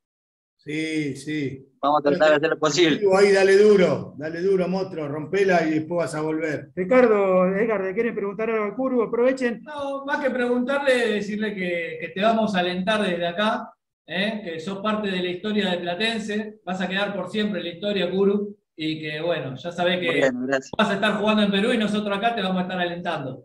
S10: Sí.
S9: Vamos a tratar de hacer lo posible.
S10: Ahí, dale duro, monstruo, rompela y después vas a volver.
S3: Ricardo, Edgar, ¿le quieren preguntar algo al Guru? Aprovechen.
S2: No, más que preguntarle, decirle que te vamos a alentar desde acá, que sos parte de la historia de Platense, vas a quedar por siempre en la historia, Guru, y que bueno, ya sabés que vas a estar jugando en Perú y nosotros acá te vamos a estar alentando.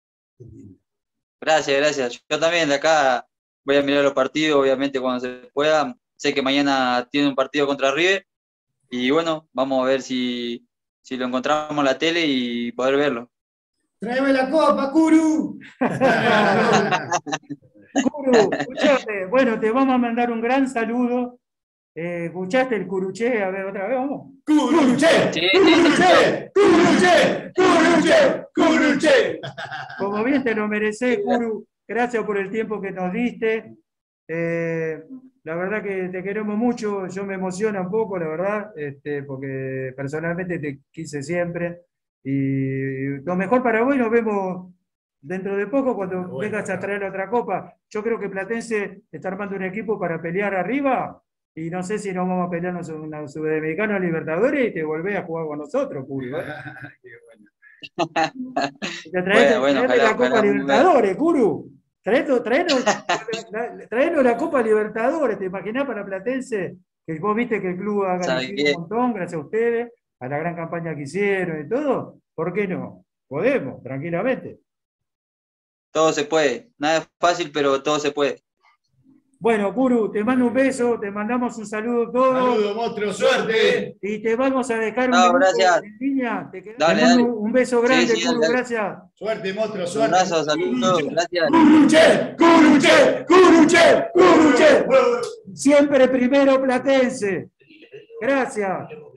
S9: Gracias. Yo también de acá voy a mirar los partidos, obviamente cuando se pueda. Sé que mañana tiene un partido contra River y bueno, vamos a ver si lo encontramos en la tele y poder verlo.
S10: ¡Tráeme la copa, Guru!
S3: Guru, escuchate, bueno, te vamos a mandar un gran saludo. ¿Escuchaste el curuché? A ver, otra vez, vamos.
S10: ¡Curuché!
S3: Como bien te lo mereces, Guru. Gracias por el tiempo que nos diste. La verdad que te queremos mucho, yo me emociona un poco, la verdad, porque personalmente te quise siempre. Y lo mejor para vos, nos vemos dentro de poco cuando vengas a traer otra copa. Yo creo que Platense está armando un equipo para pelear arriba
S11: y no sé si nos vamos a pelear una Sudamericana Libertadores y te volvés a jugar con nosotros, Curu. Te traes la Copa Libertadores, Curu. Traenos la Copa Libertadores, ¿te imaginás para Platense? Que vos viste que el club ha ganado un montón, gracias a ustedes, a la gran campaña que hicieron y todo. ¿Por qué no? Podemos, tranquilamente.
S9: Todo se puede. Nada es fácil, pero todo se puede.
S11: Bueno, Curu, te mando un beso, te mandamos un saludo todos.
S10: Saludos, monstruo, suerte.
S11: Y te vamos a dejar
S9: en
S11: línea.
S9: Te
S11: mando un beso grande, Curu, gracias.
S10: Suerte, monstruo, suerte.
S9: Un abrazo, saludos, gracias.
S11: Curuche. Siempre primero Platense. Gracias.